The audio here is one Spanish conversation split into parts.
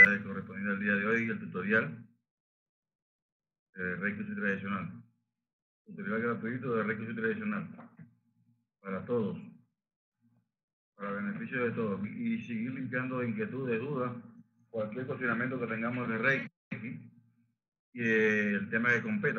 actividades correspondientes al día de hoy, el tutorial de Reiki tradicional. Tutorial gratuito de Reiki tradicional. Para todos. Para beneficio de todos. Y seguir limpiando inquietudes, dudas, cualquier cuestionamiento que tengamos de Reiki y el tema que competa.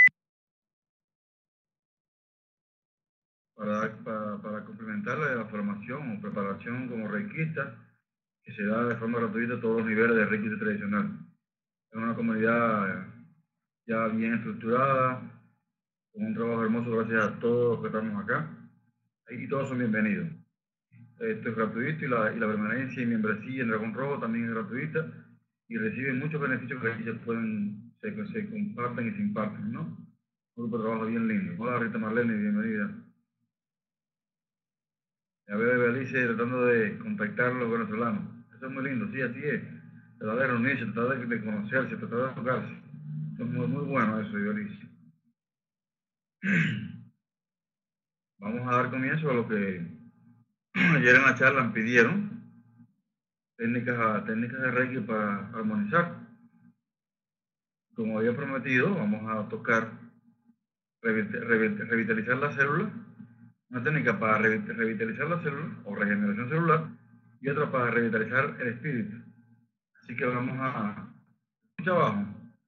Para complementar la formación o preparación como reikista que se da de forma gratuita a todos los niveles de Reiki tradicional. Es una comunidad ya bien estructurada, con un trabajo hermoso gracias a todos los que estamos acá, y todos son bienvenidos. Esto es gratuito y la permanencia y membresía en Dragón Rojo también es gratuita y reciben muchos beneficios que aquí se comparten y se imparten, ¿no? Un grupo de trabajo bien lindo. Hola Rita Marlene, bienvenida. A ver, Belice tratando de contactar a los venezolanos. Eso es muy lindo, sí, así es. Tratar de reunirse, tratar de conocerse, tratar de tocarse. Eso es muy bueno eso, Belice. Vamos a dar comienzo a lo que ayer en la charla me pidieron. Técnicas de Reiki para armonizar. Como había prometido, vamos a tocar revitalizar la célula. Una técnica para revitalizar la célula o regeneración celular y otra para revitalizar el espíritu. Así que vamos a escuchar abajo.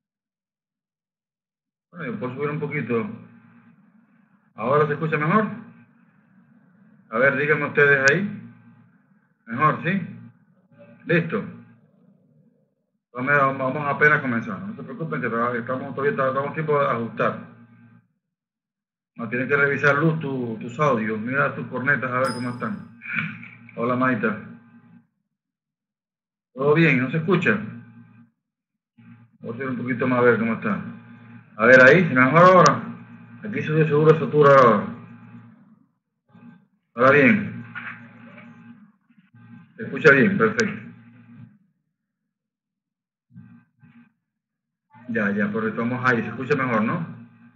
Bueno, yo puedo subir un poquito. ¿Ahora se escucha mejor? A ver, díganme ustedes ahí. Mejor, ¿sí? Listo. Vamos apenas comenzando. No se preocupen que estamos tiempo de ajustar. No tienes que revisar Luz tus audios. Mira tus cornetas a ver cómo están. Hola Maita. ¿Todo bien? ¿No se escucha? Voy a hacer un poquito más a ver cómo está. A ver ahí, mejor ahora. Aquí se dio seguro satura ahora. Ahora bien. Se escucha bien, perfecto. Ya, pero estamos ahí. Se escucha mejor, ¿no?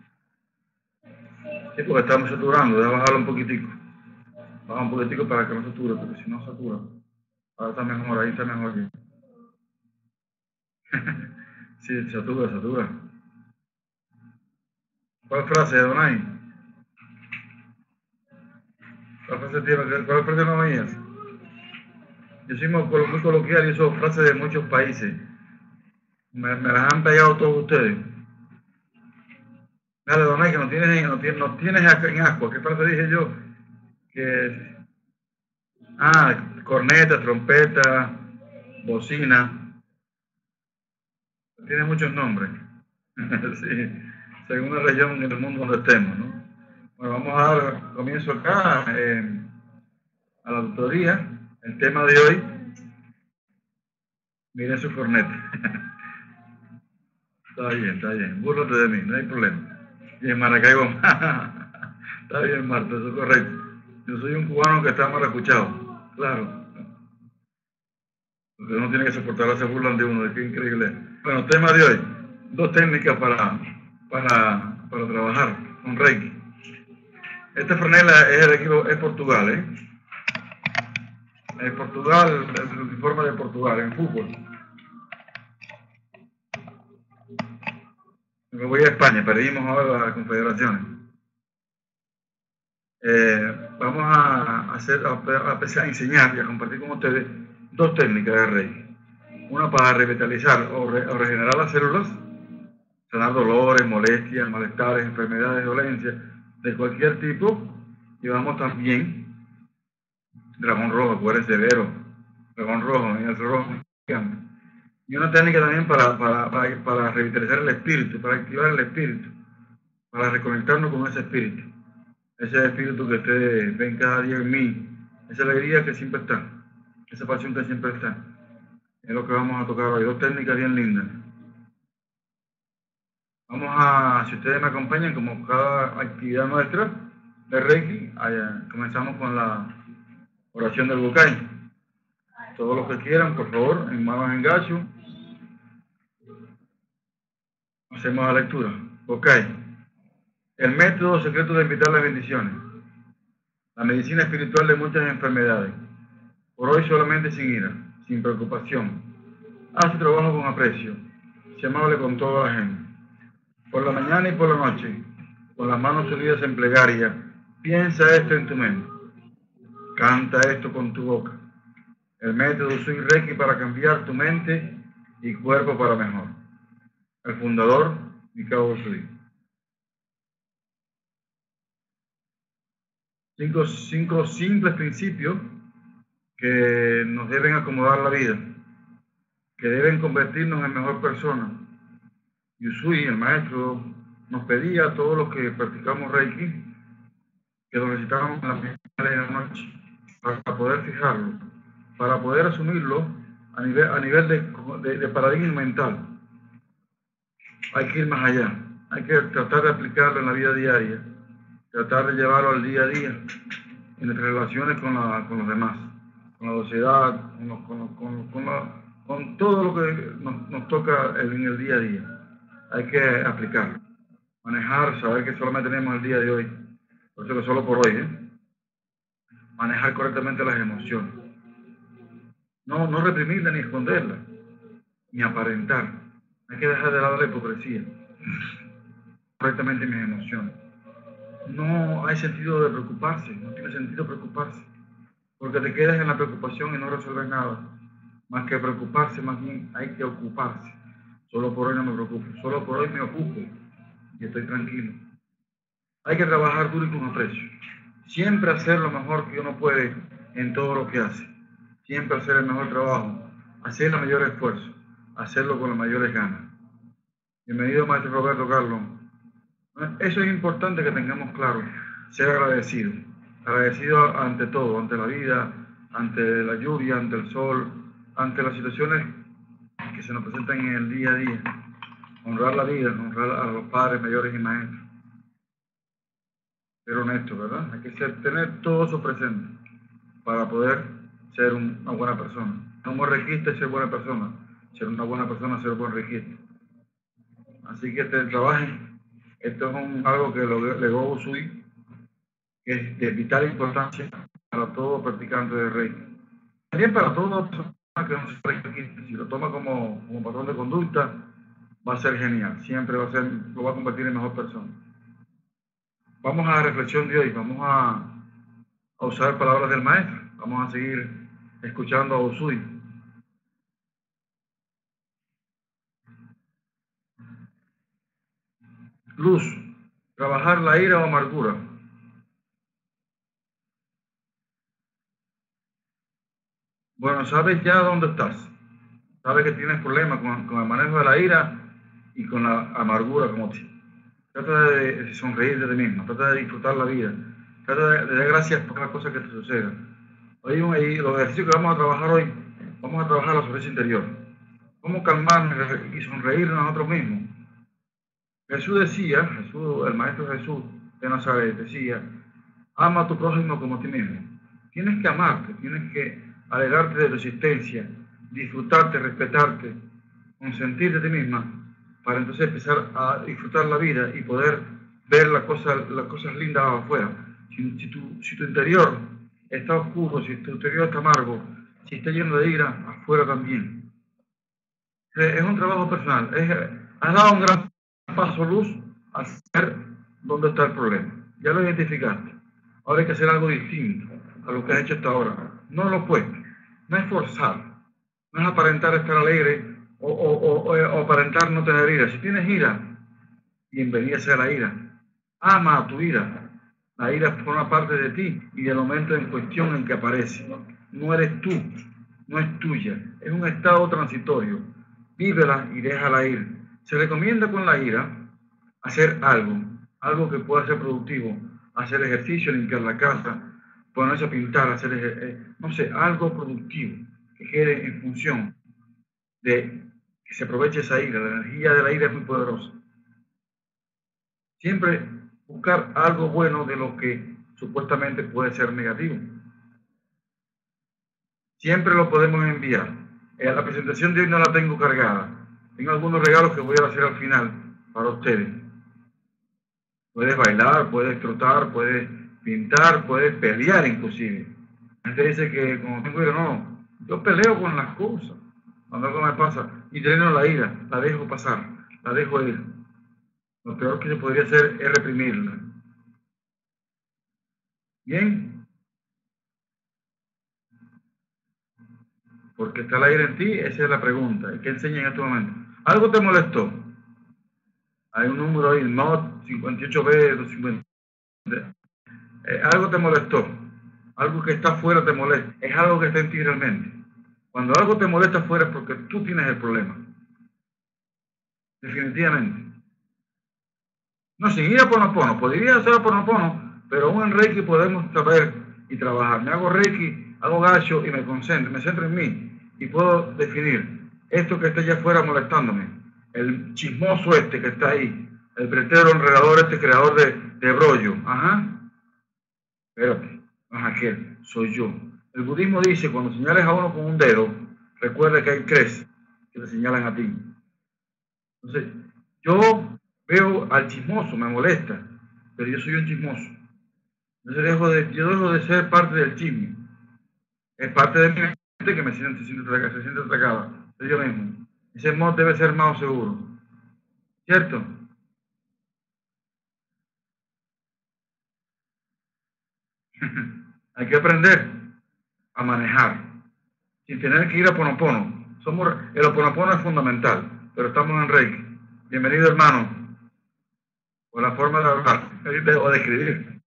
Sí, porque estamos saturando. Déjame bajarlo un poquitico. Baja un poquitico para que no sature, porque si no satura. Ahora está mejor, ahí está mejor. Sí, satura. ¿Cuál frase, Donay? ¿Cuál frase no veías? Yo soy muy coloquial y uso frases de muchos países. Me las han pegado todos ustedes. Dale, Donay, que nos tienes en asco. ¿Qué frase dije yo? Corneta, trompeta, bocina. Tiene muchos nombres. Sí, según la región en el mundo donde estemos, ¿no? Bueno, vamos a dar comienzo acá a la tutoría. El tema de hoy, miren su corneta. Está bien. Búrlate de mí, no hay problema. Y en Maracaibo. Está bien, Marta, eso es correcto. Yo soy un cubano que está maracuchado, claro. Porque uno tiene que soportar se burlan de uno, es que increíble. Bueno, tema de hoy, 2 técnicas para trabajar con Reiki. Esta franela es Portugal, ¿eh? En Portugal, el uniforme de Portugal, en fútbol. Me voy a España, perdimos ahora las confederaciones. Vamos a enseñar y a compartir con ustedes 2 técnicas de Reiki. Una para revitalizar o regenerar las células, sanar dolores, molestias, malestares, enfermedades, dolencias de cualquier tipo. Y vamos también, Dragón Rojo, acuérdense, Vero, Dragón Rojo, el rojo. Y una técnica también para revitalizar el espíritu, para activar el espíritu, para reconectarnos con ese espíritu. Ese espíritu que ustedes ven cada día en mí, esa alegría que siempre está, esa pasión que siempre está. Es lo que vamos a tocar hoy, 2 técnicas bien lindas. Si ustedes me acompañan, como cada actividad nuestra de Reiki, comenzamos con la oración del Bukai. Todos los que quieran, por favor, en manos en gacho. Hacemos la lectura. Bukai. El método secreto de invitar las bendiciones. La medicina espiritual de muchas enfermedades. Por hoy solamente sin ira, sin preocupación. Haz tu trabajo con aprecio. Sé amable con toda la gente. Por la mañana y por la noche, con las manos unidas en plegaria, piensa esto en tu mente. Canta esto con tu boca. El método Usui Reiki para cambiar tu mente y cuerpo para mejor. El fundador, Mikao Usui. Cinco simples principios que nos deben acomodar la vida, que deben convertirnos en mejor persona. Usui, el maestro, nos pedía a todos los que practicamos Reiki que lo necesitábamos en la primera de la noche para poder fijarlo, para poder asumirlo a nivel de paradigma mental. Hay que ir más allá, hay que tratar de aplicarlo en la vida diaria, tratar de llevarlo al día a día, en nuestras relaciones con los demás, con la sociedad, con todo lo que nos toca en el día a día. Hay que aplicarlo, manejar, saber que solamente tenemos el día de hoy, por eso que solo por hoy, manejar correctamente las emociones, no reprimirlas ni esconderlas, ni aparentar. Hay que dejar de lado la hipocresía, correctamente mis emociones. No hay sentido de preocuparse, no tiene sentido preocuparse, porque te quedas en la preocupación y no resuelves nada. Más que preocuparse, más bien hay que ocuparse. Solo por hoy no me preocupo, solo por hoy me ocupo y estoy tranquilo. Hay que trabajar duro y con aprecio. Siempre hacer lo mejor que uno puede en todo lo que hace. Siempre hacer el mejor trabajo, hacer el mayor esfuerzo, hacerlo con las mayores ganas. Bienvenido, maestro Roberto Carlos. Eso es importante que tengamos claro, ser agradecido. Agradecido ante todo, ante la vida, ante la lluvia, ante el sol, ante las situaciones que se nos presentan en el día a día. Honrar la vida, honrar a los padres mayores y maestros. Ser honesto, ¿verdad? Hay que tener todo eso presente para poder ser una buena persona. Un buen requista es ser buena persona. Ser una buena persona es ser un buen requista. Así que trabajen. Esto es algo que legó Usui, que es de vital importancia para todo practicante de Reiki. También para toda persona que no se reiki, si lo toma como patrón de conducta, va a ser genial. Siempre lo va a convertir en mejor persona. Vamos a la reflexión de hoy. Vamos a usar palabras del maestro. Vamos a seguir escuchando a Usui. Luz, trabajar la ira o amargura. Bueno, sabes ya dónde estás. Sabes que tienes problemas con el manejo de la ira y con la amargura como ti. Trata de sonreír de ti mismo, trata de disfrutar la vida, trata de dar gracias por las cosas que te sucedan. Hoy los ejercicios que vamos a trabajar hoy, vamos a trabajar la sonrisa interior. Cómo calmarnos y sonreír a nosotros mismos. Jesús decía, el maestro Jesús de Nazaret decía, ama a tu prójimo como a ti mismo. Tienes que amarte, tienes que alegrarte de tu existencia, disfrutarte, respetarte, consentirte de ti misma, para entonces empezar a disfrutar la vida y poder ver las cosas lindas afuera. Si tu interior está oscuro, si tu interior está amargo, si está lleno de ira, afuera también. Es un trabajo personal. Has dado un gran paso, Luz, a saber dónde está el problema. Ya lo identificaste. Ahora hay que hacer algo distinto a lo que has hecho hasta ahora. No lo opuesto. No es forzar. No es aparentar estar alegre o aparentar no tener ira. Si tienes ira, bienvenida sea la ira. Ama a tu ira. La ira forma parte de ti y del momento en cuestión en que aparece. No eres tú. No es tuya. Es un estado transitorio. Vívela y déjala ir. Se recomienda con la ira hacer algo que pueda ser productivo, hacer ejercicio, limpiar la casa, ponerse a pintar, hacer, no sé, algo productivo que quede en función de que se aproveche esa ira. La energía de la ira es muy poderosa. Siempre buscar algo bueno de lo que supuestamente puede ser negativo. Siempre lo podemos enviar. La presentación de hoy no la tengo cargada. Tengo algunos regalos que voy a hacer al final para ustedes. Puedes bailar, puedes trotar, puedes pintar, puedes pelear inclusive. La gente dice que como tengo ira, no, yo peleo con las cosas. Cuando algo me pasa y dreno la ira, la dejo pasar, la dejo ir. Lo peor que se podría hacer es reprimirla. Bien, porque está la ira en ti, esa es la pregunta. ¿Qué enseña en este momento? ¿Algo te molestó? Hay un número ahí, NOT 58B 250. Algo te molestó. Algo que está afuera te molesta. Es algo que está en ti realmente. Cuando algo te molesta afuera es porque tú tienes el problema. Definitivamente. No, sin ir a Ponopono. Podría hacer a Ponopono, pero aún en Reiki podemos saber y trabajar. Me hago Reiki, hago gacho y me concentro, me centro en mí. Y puedo definir esto que está allá afuera molestándome. El chismoso este que está ahí. El pretero enredador este creador de brollo. Ajá. Espérate. No es aquel. Soy yo. El budismo dice, cuando señales a uno con un dedo, recuerda que hay tres que te señalan a ti. Entonces, yo veo al chismoso, me molesta, pero yo soy un chismoso. Entonces yo dejo de ser parte del chisme. Es parte de mi mente que se siente atacada. Soy yo mismo. Ese mod debe ser más seguro. ¿Cierto? Hay que aprender a manejar sin tener que ir a Ponopono. El Oponopono es fundamental, pero estamos en Reiki. Bienvenido, hermano, por la forma de hablar o de escribir.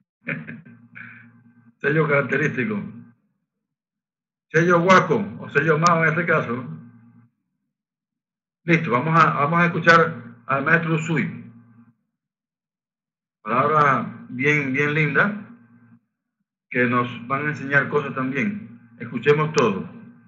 Sello característico. Sello guaco o sello mao en este caso, ¿no? Listo, vamos a escuchar al maestro Usui. Palabra bien, bien linda que nos van a enseñar cosas también. Escuchemos todo.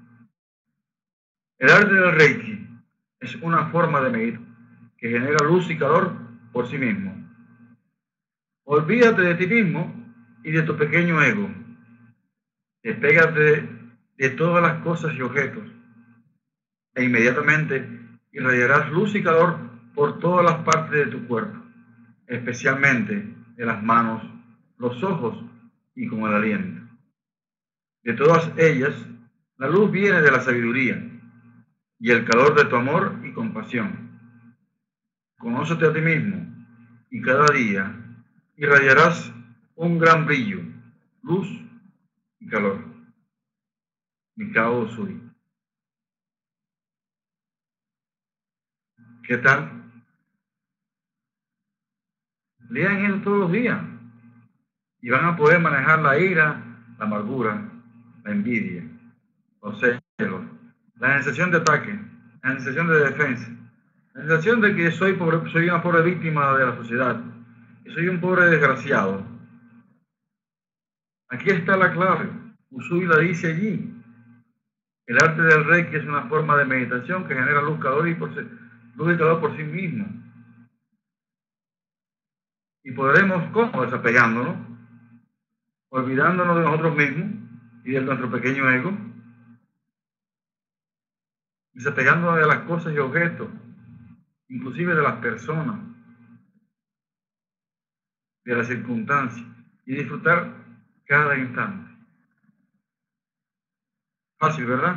El arte del Reiki es una forma de meditación que genera luz y calor por sí mismo. Olvídate de ti mismo y de tu pequeño ego. Despégate de todas las cosas y objetos e inmediatamente irradiarás luz y calor por todas las partes de tu cuerpo, especialmente de las manos, los ojos y con el aliento. De todas ellas, la luz viene de la sabiduría y el calor de tu amor y compasión. Conócete a ti mismo y cada día irradiarás un gran brillo, luz y calor. Mikao Usui. ¿Qué tal? Lean eso todos los días y van a poder manejar la ira, la amargura, la envidia, los celos, la sensación de ataque, la sensación de defensa, la sensación de que soy una pobre víctima de la sociedad, que soy un pobre desgraciado. Aquí está la clave. Usui la dice allí. El arte del Reiki es una forma de meditación que genera luz, luz y calor por sí mismo. Y podremos, ¿cómo? Desapegándonos, olvidándonos de nosotros mismos y de nuestro pequeño ego, desapegándonos de las cosas y objetos, inclusive de las personas, de las circunstancias, y disfrutar cada instante. Fácil, ¿verdad?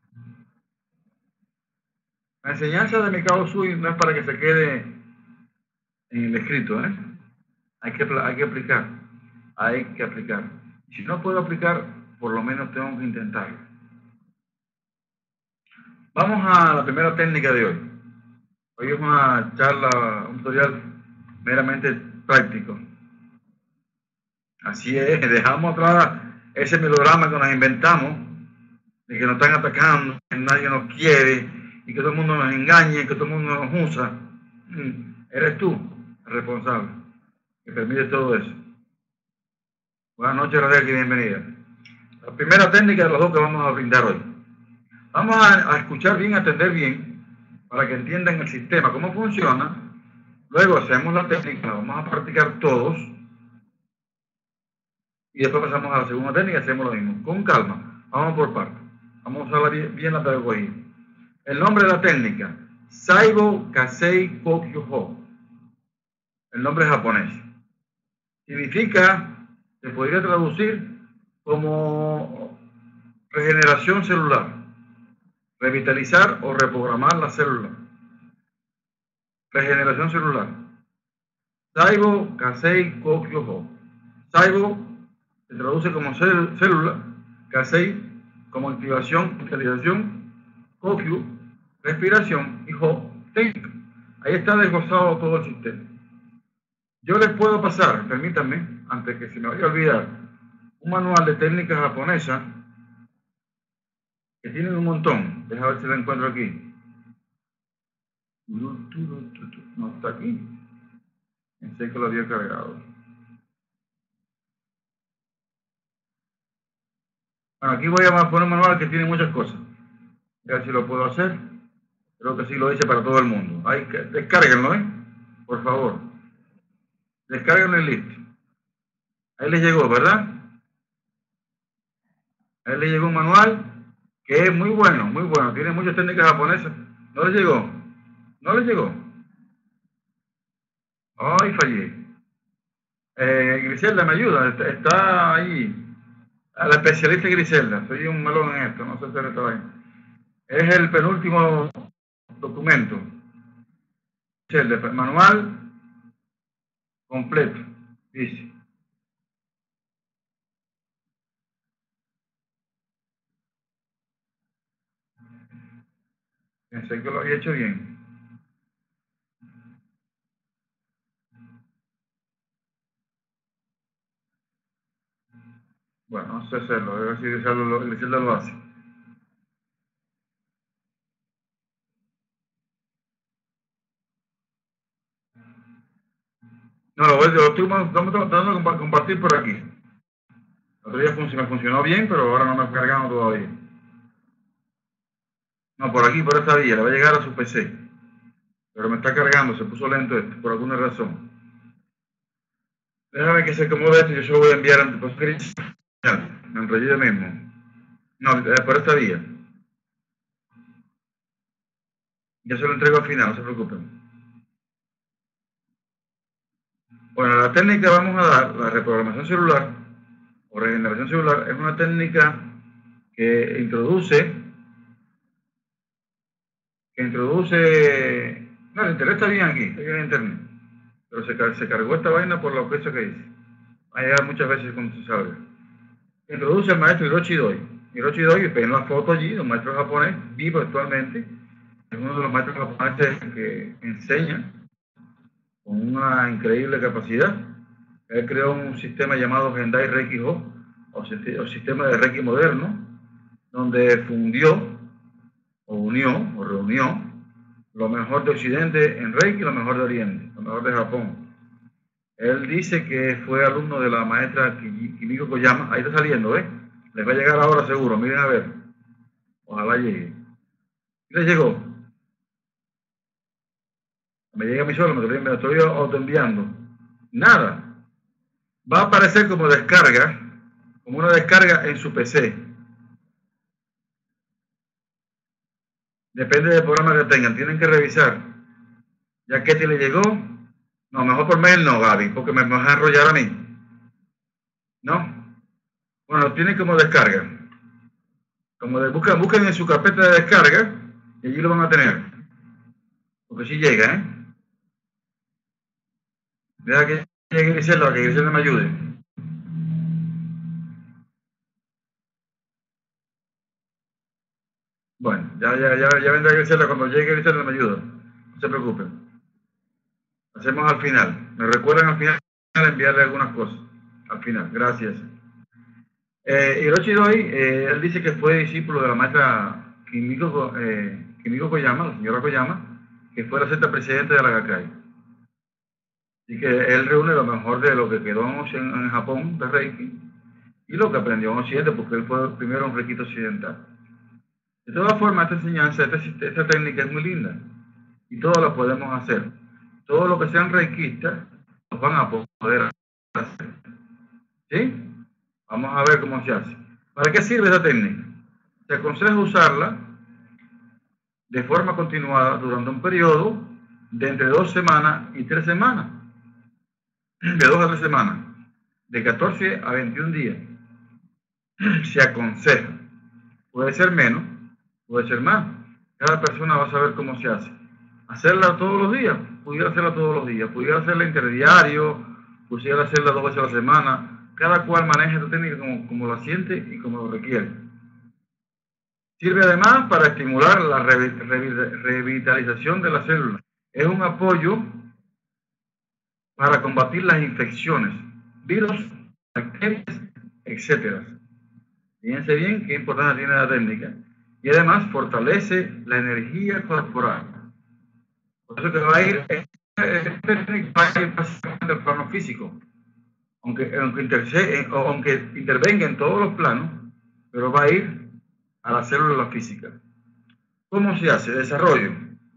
La enseñanza de Mikao Usui no es para que se quede en el escrito, ¿eh? Hay que aplicar, hay que aplicar. Y si no puedo aplicar, por lo menos tengo que intentarlo. Vamos a la primera técnica de hoy. Hoy es una charla, un tutorial meramente práctico. Así es, dejamos atrás ese melodrama que nos inventamos, de que nos están atacando, que nadie nos quiere, y que todo el mundo nos engañe, que todo el mundo nos usa. Eres tú el responsable, que permite todo eso. Buenas noches, Raquel, y bienvenida. La primera técnica de las dos que vamos a brindar hoy. Vamos a escuchar bien, a atender bien, para que entiendan el sistema, cómo funciona. Luego hacemos la técnica, la vamos a practicar todos. Y después pasamos a la segunda técnica y hacemos lo mismo. Con calma, vamos por partes. Vamos a usar bien la pedagogía. El nombre de la técnica, Saigo Kasei Kokyu-ho. El nombre es japonés. Significa, se podría traducir como regeneración celular. revitalizar o reprogramar la célula, regeneración celular. Saibo, Kasei, Kokyo, Ho. Saibo se traduce como célula, Kasei como activación, vitalización, Kokyu, respiración y Ho, técnica. Ahí está desglosado todo el sistema. Yo les puedo pasar, permítanme, antes que se me vaya a olvidar, un manual de técnicas japonesas que tienen un montón. Déjame ver si lo encuentro aquí. No está aquí. Pensé que lo había cargado. Bueno, aquí voy a poner un manual que tiene muchas cosas. A ver si lo puedo hacer. Creo que sí lo hice para todo el mundo. Descárguenlo, por favor. Descárguenlo y listo. Ahí les llegó, ¿verdad? Ahí les llegó un manual que es muy bueno, muy bueno. Tiene muchas técnicas japonesas. ¿No les llegó? ¿No les llegó? Ay, fallé. Griselda, me ayuda. Está ahí. A la especialista Griselda. Soy un melón en esto. No sé hacer esta vaina. Es el penúltimo documento. El manual completo. Dice. Pensé que lo había hecho bien. Bueno, no sé hacerlo. A ver si Griselda lo hace. No, lo estoy tratando de compartir por aquí. El otro día me funcionó bien, pero ahora no me está cargando todavía. No, por aquí, por esta vía, le va a llegar a su PC. Pero me está cargando, se puso lento esto, por alguna razón. Déjame que se acomode esto y yo se lo voy a enviar antes. Pues, me enrollé mismo. No, por esta vía. Ya se lo entrego al final, no se preocupen. Bueno, la técnica que vamos a dar, la reprogramación celular o regeneración celular, es una técnica que introduce, no, el internet está bien aquí, está bien en internet, pero se cargó esta vaina por la ofensa que hice. Va a llegar muchas veces cuando se salga. Introduce el maestro Hiroshi Doi. Hiroshi Doi, ven la foto allí, un maestro japonés, vivo actualmente, es uno de los maestros japoneses que enseña con una increíble capacidad. Él creó un sistema llamado Gendai Reiki Ho, o sistema de Reiki moderno, donde fundió, o unió, o reunió lo mejor de Occidente en Reiki y lo mejor de Oriente, lo mejor de Japón. Él dice que fue alumno de la maestra Kimiko Koyama. Ahí está saliendo, ¿ves? Les va a llegar ahora seguro, miren a ver. Ojalá llegue. ¿Qué les llegó? Me llega a mí solo, me lo estoy autoenviando. Nada. Va a aparecer como descarga, como una descarga en su PC. Depende del programa que tengan. Tienen que revisar. ¿Ya que te le llegó? No, mejor por mail no, Gaby, porque me vas a enrollar a mí. ¿No? Bueno, tienen como descarga. Buscan en su carpeta de descarga y allí lo van a tener. Porque si llega, ¿eh? Deja que llegue Griselda, que Griselda me ayude. Bueno, ya vendrá Griselda. Cuando llegue Griselda me ayuda. No se preocupen. Hacemos al final. Me recuerdan al final enviarle algunas cosas. Al final, gracias. Hiroshi Doi, él dice que fue discípulo de la maestra Kimiko Koyama, la señora Koyama, que fue la sexta presidenta de la Gakkai. Así que él reúne lo mejor de lo que quedó en Japón de Reiki y lo que aprendió en Occidente, porque él fue primero un reiki occidental. De todas formas, esta enseñanza, esta técnica es muy linda y todos lo podemos hacer. Todos los que sean reikistas los van a poder hacer. ¿Sí? Vamos a ver cómo se hace. ¿Para qué sirve esa técnica? Se aconseja usarla de forma continuada durante un periodo de entre 2 semanas y 3 semanas. De 2 a 3 semanas. De 14 a 21 días. Se aconseja. Puede ser menos, puede ser más. Cada persona va a saber cómo se hace. Hacerla todos los días, pudiera hacerla todos los días, pudiera hacerla interdiario, pudiera hacerla 2 veces a la semana. Cada cual maneja esta técnica como la siente y como lo requiere. Sirve además para estimular la revitalización de las células. Es un apoyo para combatir las infecciones, virus, bacterias, etc. Fíjense bien qué importancia tiene la técnica. Y además fortalece la energía corporal. Por eso que va a ir, esta técnica va a ir básicamente al plano físico, aunque intervenga en todos los planos, pero va a ir a la célula física. ¿Cómo se hace? Desarrollo.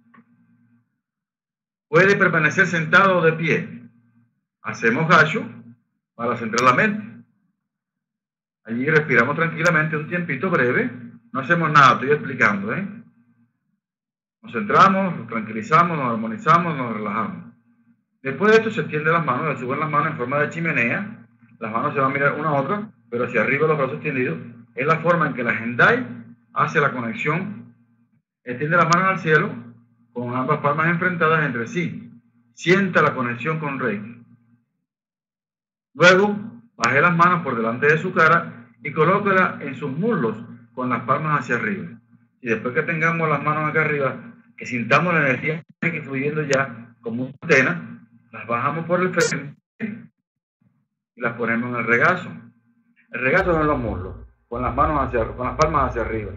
Puede permanecer sentado o de pie. Hacemos gacho para centrar la mente. Allí respiramos tranquilamente un tiempito breve. No hacemos nada, estoy explicando, Nos centramos, nos tranquilizamos, nos armonizamos, nos relajamos. Después de esto se extienden las manos, se suben las manos en forma de chimenea. Las manos se van a mirar una a otra, pero hacia arriba los brazos extendidos. Es la forma en que la Hendai hace la conexión. Extiende las manos al cielo con ambas palmas enfrentadas entre sí. Sienta la conexión con Reiki. Luego, baje las manos por delante de su cara y colóquela en sus muslos con las palmas hacia arriba. Y después que tengamos las manos acá arriba, que sintamos la energía que fluyendo ya como una antena, las bajamos por el frente y las ponemos en el regazo. El regazo es en los muslos, con las palmas hacia arriba.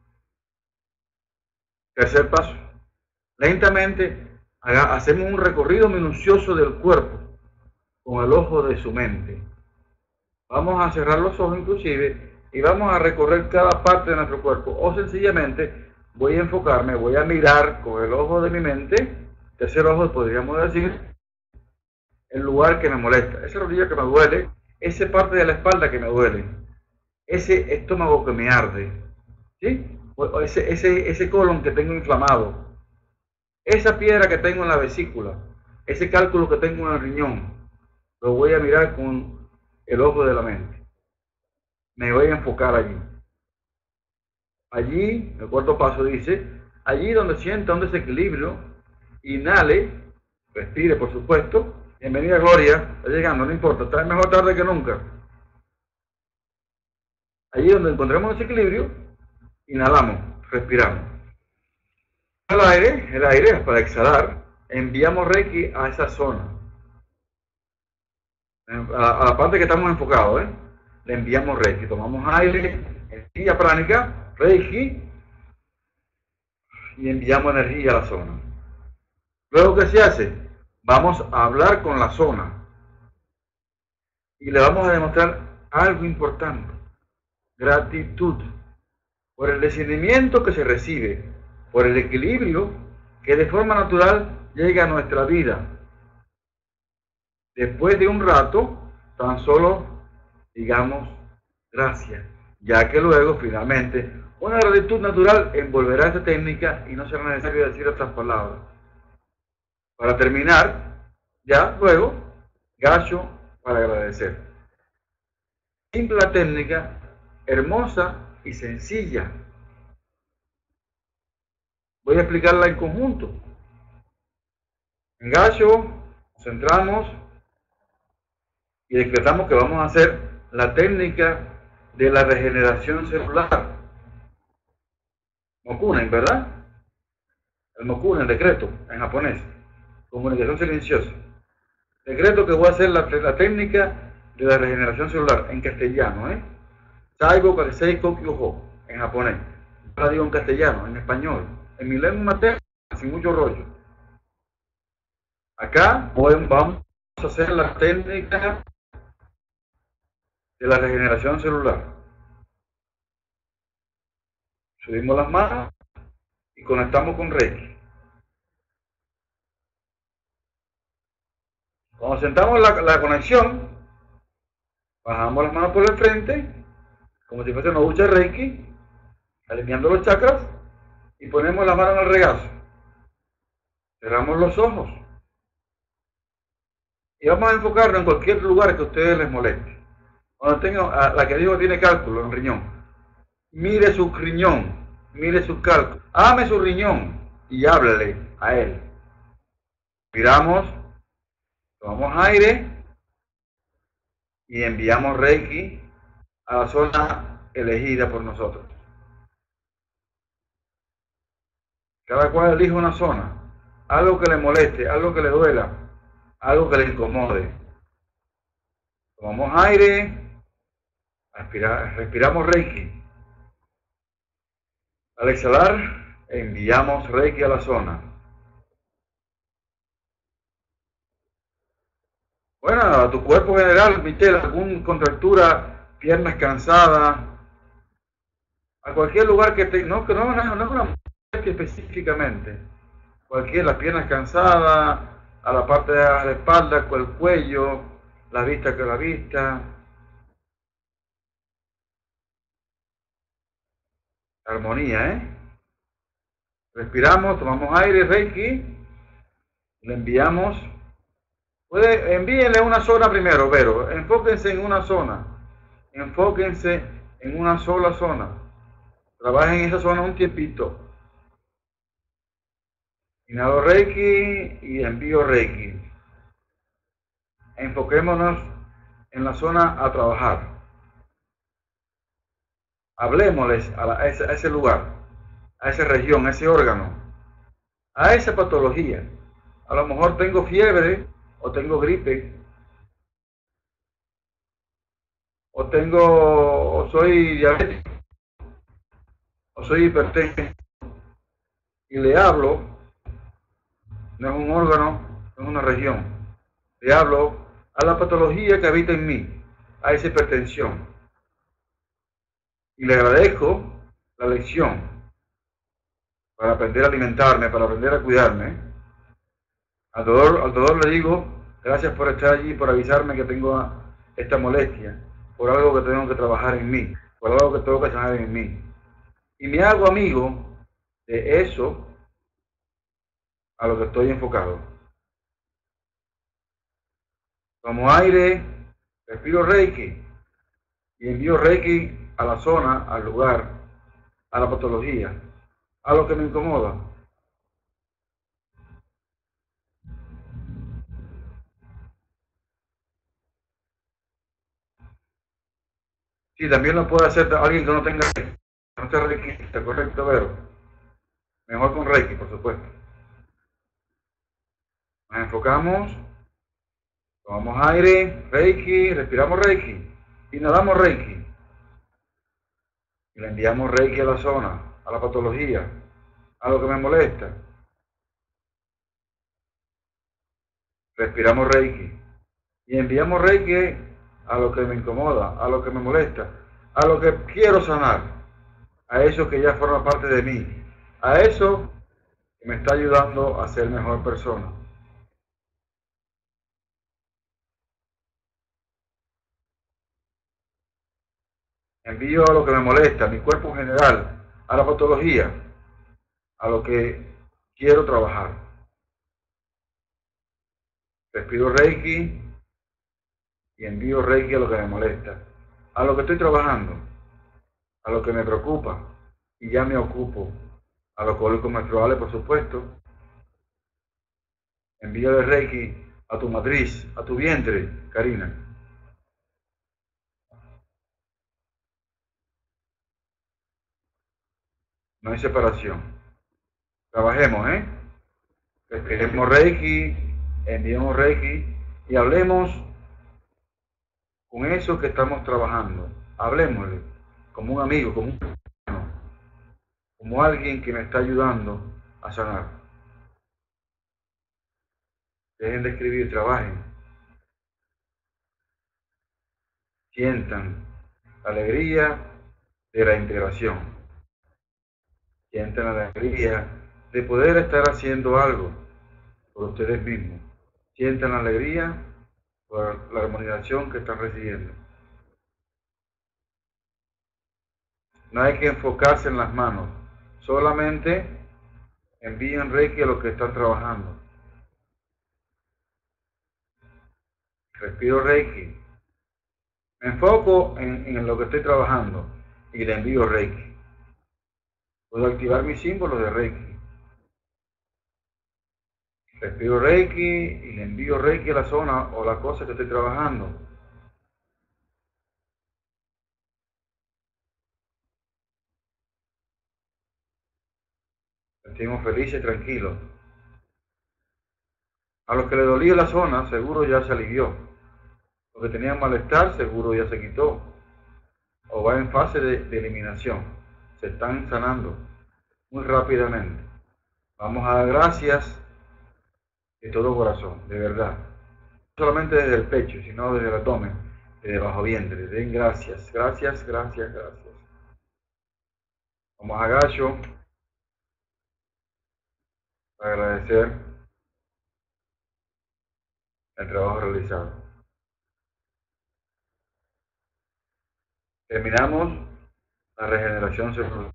Tercer paso. Lentamente hacemos un recorrido minucioso del cuerpo con el ojo de su mente. Vamos a cerrar los ojos inclusive y vamos a recorrer cada parte de nuestro cuerpo, o sencillamente voy a enfocarme, voy a mirar con el ojo de mi mente, tercer ojo podríamos decir, el lugar que me molesta, esa rodilla que me duele, esa parte de la espalda que me duele, ese estómago que me arde, ¿sí? O ese colon que tengo inflamado, esa piedra que tengo en la vesícula, ese cálculo que tengo en el riñón, lo voy a mirar con el ojo de la mente. Me voy a enfocar allí. Allí, el cuarto paso dice, allí donde sienta un desequilibrio, inhale, respire por supuesto, bienvenida Gloria, está llegando, no importa, está mejor tarde que nunca. Allí donde encontremos desequilibrio, inhalamos, respiramos. El aire para exhalar, enviamos Reiki a esa zona, a la parte que estamos enfocados, le enviamos Reiki, tomamos aire, energía pránica, Reiki, y enviamos energía a la zona. Luego, ¿qué se hace? Vamos a hablar con la zona y le vamos a demostrar algo importante, gratitud por el discernimiento que se recibe, por el equilibrio que de forma natural llega a nuestra vida. Después de un rato, tan solo digamos gracias, ya que luego finalmente una gratitud natural envolverá esta técnica y no será necesario decir otras palabras. Para terminar, ya luego, gacho para agradecer. Simple la técnica, hermosa y sencilla. Voy a explicarla en conjunto. En gacho, nos centramos y decretamos que vamos a hacer la técnica de la regeneración celular. Mokunen, ¿verdad? El Mokunen, decreto, en japonés. Comunicación silenciosa. Decreto que voy a hacer la técnica de la regeneración celular en castellano, Saigo Kaisei Kokyo en japonés. Ahora digo en castellano, en español, en mi lengua materna, sin mucho rollo. Acá vamos a hacer la técnica de la regeneración celular. Subimos las manos y conectamos con Reiki. Cuando sentamos la conexión, bajamos las manos por el frente, como si fuese una ducha Reiki, alineando los chakras, y ponemos la mano en el regazo. Cerramos los ojos. Y vamos a enfocarnos en cualquier lugar que a ustedes les moleste. Cuando tenga, la que digo tiene cálculo en el riñón, mire su riñón, mire sus cálculos, hágame su riñón y háblele a él. Respiramos, tomamos aire y enviamos Reiki a la zona elegida por nosotros. Cada cual elige una zona, algo que le moleste, algo que le duela, algo que le incomode. Tomamos aire, respiramos Reiki. Al exhalar, enviamos Reiki a la zona. Bueno, a tu cuerpo general, Michelle, alguna contractura, piernas cansadas, a cualquier lugar que te... No una molestia específicamente. Las piernas cansadas, a la parte de la espalda, con el cuello, la vista con la vista. Armonía, ¿eh? Respiramos, tomamos aire, Reiki, le enviamos. Envíenle una zona primero, pero enfóquense en una zona. Enfóquense en una sola zona. Trabajen en esa zona un tiempito. Inhalo Reiki y envío Reiki. Enfoquémonos en la zona a trabajar. Hablemosles a ese lugar, a esa región, a ese órgano, a esa patología. A lo mejor tengo fiebre, o tengo gripe, o soy diabético, o soy hipertenso, y le hablo, no es un órgano, no es una región, le hablo a la patología que habita en mí, a esa hipertensión, y le agradezco la lección para aprender a alimentarme, para aprender a cuidarme. Al dolor le digo, gracias por estar allí, por avisarme que tengo esta molestia, por algo que tengo que trabajar en mí, por algo que tengo que sanar en mí. Y me hago amigo de eso a lo que estoy enfocado. Tomo aire, respiro Reiki y envío Reiki a la zona, al lugar, a la patología, a lo que me incomoda. Sí, también lo puede hacer alguien que no tenga Reiki, no sea Reiki, correcto, pero mejor con Reiki, por supuesto. Nos enfocamos, tomamos aire, Reiki, respiramos Reiki, inhalamos Reiki y le enviamos Reiki a la zona, a la patología, a lo que me molesta. Respiramos Reiki y enviamos Reiki a lo que me incomoda, a lo que me molesta, a lo que quiero sanar, a eso que ya forma parte de mí, a eso que me está ayudando a ser mejor persona. Envío a lo que me molesta, a mi cuerpo en general, a la patología, a lo que quiero trabajar. Respiro Reiki y envío Reiki a lo que me molesta, a lo que estoy trabajando, a lo que me preocupa y ya me ocupo, a los cólicos menstruales, por supuesto. Envío de Reiki a tu matriz, a tu vientre, Karina. No hay separación. Trabajemos, ¿eh? Respiremos Reiki, enviemos Reiki y hablemos con eso que estamos trabajando. Hablemosle como un amigo, como un hermano, como alguien que me está ayudando a sanar. Dejen de escribir, trabajen. Sientan la alegría de la integración. Sientan la alegría de poder estar haciendo algo por ustedes mismos. Sientan la alegría por la armonización que están recibiendo. No hay que enfocarse en las manos, solamente envíen Reiki a los que están trabajando. Respiro Reiki, me enfoco en lo que estoy trabajando y le envío Reiki. Puedo activar mis símbolos de Reiki. Respiro Reiki y le envío Reiki a la zona o la cosa que estoy trabajando. Sentimos felices y tranquilos. A los que le dolía la zona, seguro ya se alivió. Los que tenían malestar, seguro ya se quitó. O va en fase de eliminación. Se están sanando muy rápidamente. Vamos a dar gracias de todo corazón, de verdad. No solamente desde el pecho, sino desde el abdomen, desde bajo vientre. Den gracias, gracias, gracias, gracias. Vamos a agacho para agradecer el trabajo realizado. Terminamos la regeneración celular.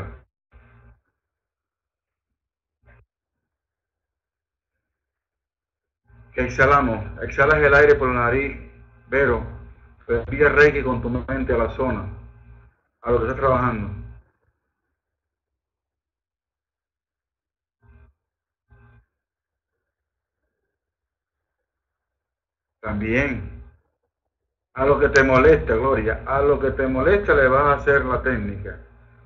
Que exhalamos, exhalas el aire por la nariz, pero respira Reiki con tu mente a la zona, a lo que estás trabajando. También, a lo que te molesta, Gloria, a lo que te molesta le vas a hacer la técnica.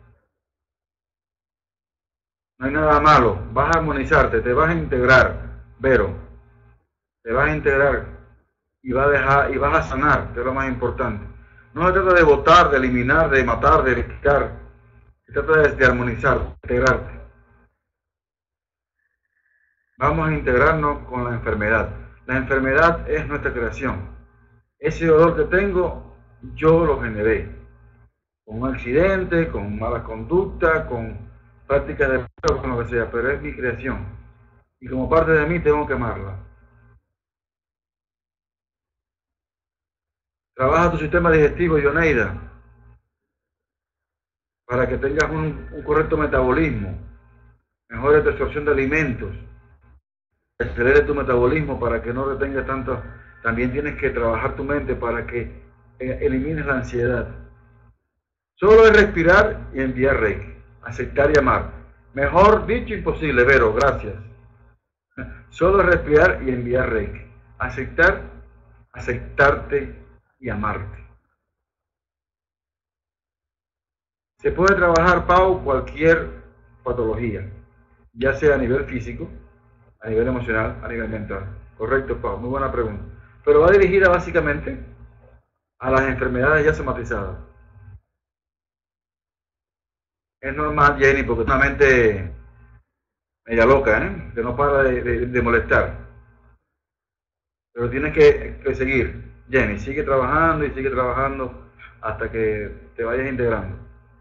No hay nada malo, vas a armonizarte, te vas a integrar, Vero, te vas a integrar y vas a dejar, y vas a sanar, que es lo más importante. No se trata de votar, de eliminar, de matar, de quitar, se trata de armonizar, de integrarte. Vamos a integrarnos con la enfermedad. La enfermedad es nuestra creación. Ese dolor que tengo, yo lo generé. Con un accidente, con mala conducta, con prácticas de con lo que sea, pero es mi creación. Y como parte de mí tengo que amarla. Trabaja tu sistema digestivo, Yoneida, para que tengas un correcto metabolismo, mejore tu absorción de alimentos, acelere tu metabolismo para que no retengas tanto. También tienes que trabajar tu mente para que elimines la ansiedad. Solo es respirar y enviar Reiki, aceptar y amar. Mejor dicho imposible, Vero, gracias. Solo es respirar y enviar Reiki, aceptar, aceptarte y amarte. Se puede trabajar, Pau, cualquier patología, ya sea a nivel físico, a nivel emocional, a nivel mental. Correcto, Pau, muy buena pregunta. Pero va dirigida básicamente a las enfermedades ya somatizadas. Es normal, Jenny, porque es una mente media loca, ¿eh? Que no para de molestar. Pero tienes que seguir, Jenny, sigue trabajando y sigue trabajando hasta que te vayas integrando.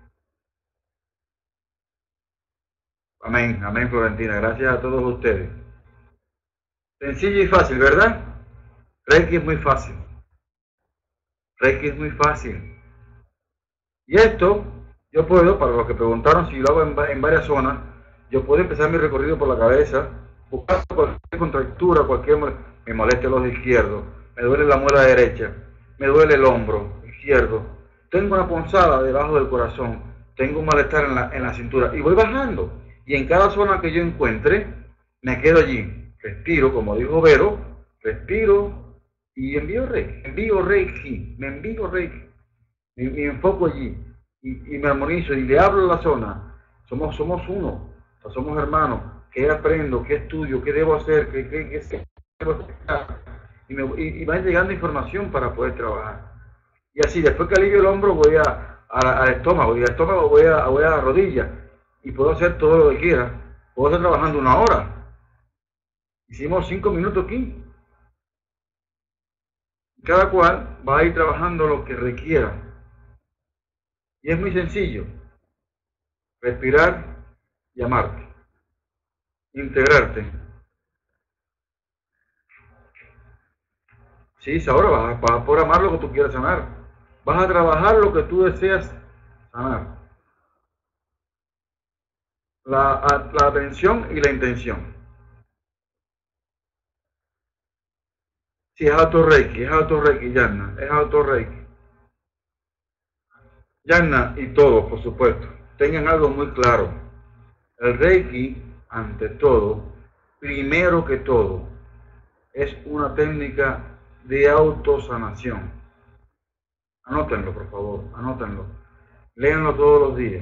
Amén, amén, Florentina. Gracias a todos ustedes. Sencillo y fácil, ¿verdad? Reiki es muy fácil. Reiki es muy fácil. Y esto, yo puedo, para los que preguntaron si lo hago en varias zonas, yo puedo empezar mi recorrido por la cabeza, buscar cualquier contractura, me molesta el ojo izquierdo, me duele la muela derecha, me duele el hombro izquierdo, tengo una punzada debajo del corazón, tengo un malestar en la cintura, y voy bajando. Y en cada zona que yo encuentre, me quedo allí, respiro, como dijo Vero, respiro y envío Reiki, me envío Reiki me enfoco allí y me armonizo y le hablo a la zona. Somos uno, o sea, somos hermanos. ¿Qué aprendo? ¿Qué estudio? ¿Qué debo hacer? ¿Qué debo hacer? Y va llegando información para poder trabajar. Y así, después que alivio el hombro, voy al estómago, y al estómago voy a la rodilla, y puedo hacer todo lo que quiera. Puedo estar trabajando 1 hora. Hicimos 5 minutos aquí. Cada cual va a ir trabajando lo que requiera. Y es muy sencillo. Respirar y amarte. Integrarte. Sí, ahora vas a programar lo que tú quieras sanar. Vas a trabajar lo que tú deseas sanar. La atención y la intención. Sí, es auto reiki, Yanna, es auto reiki. Yanna y todos, por supuesto, tengan algo muy claro. El Reiki, ante todo, primero que todo, es una técnica de autosanación. Anótenlo, por favor, anótenlo. Léanlo todos los días.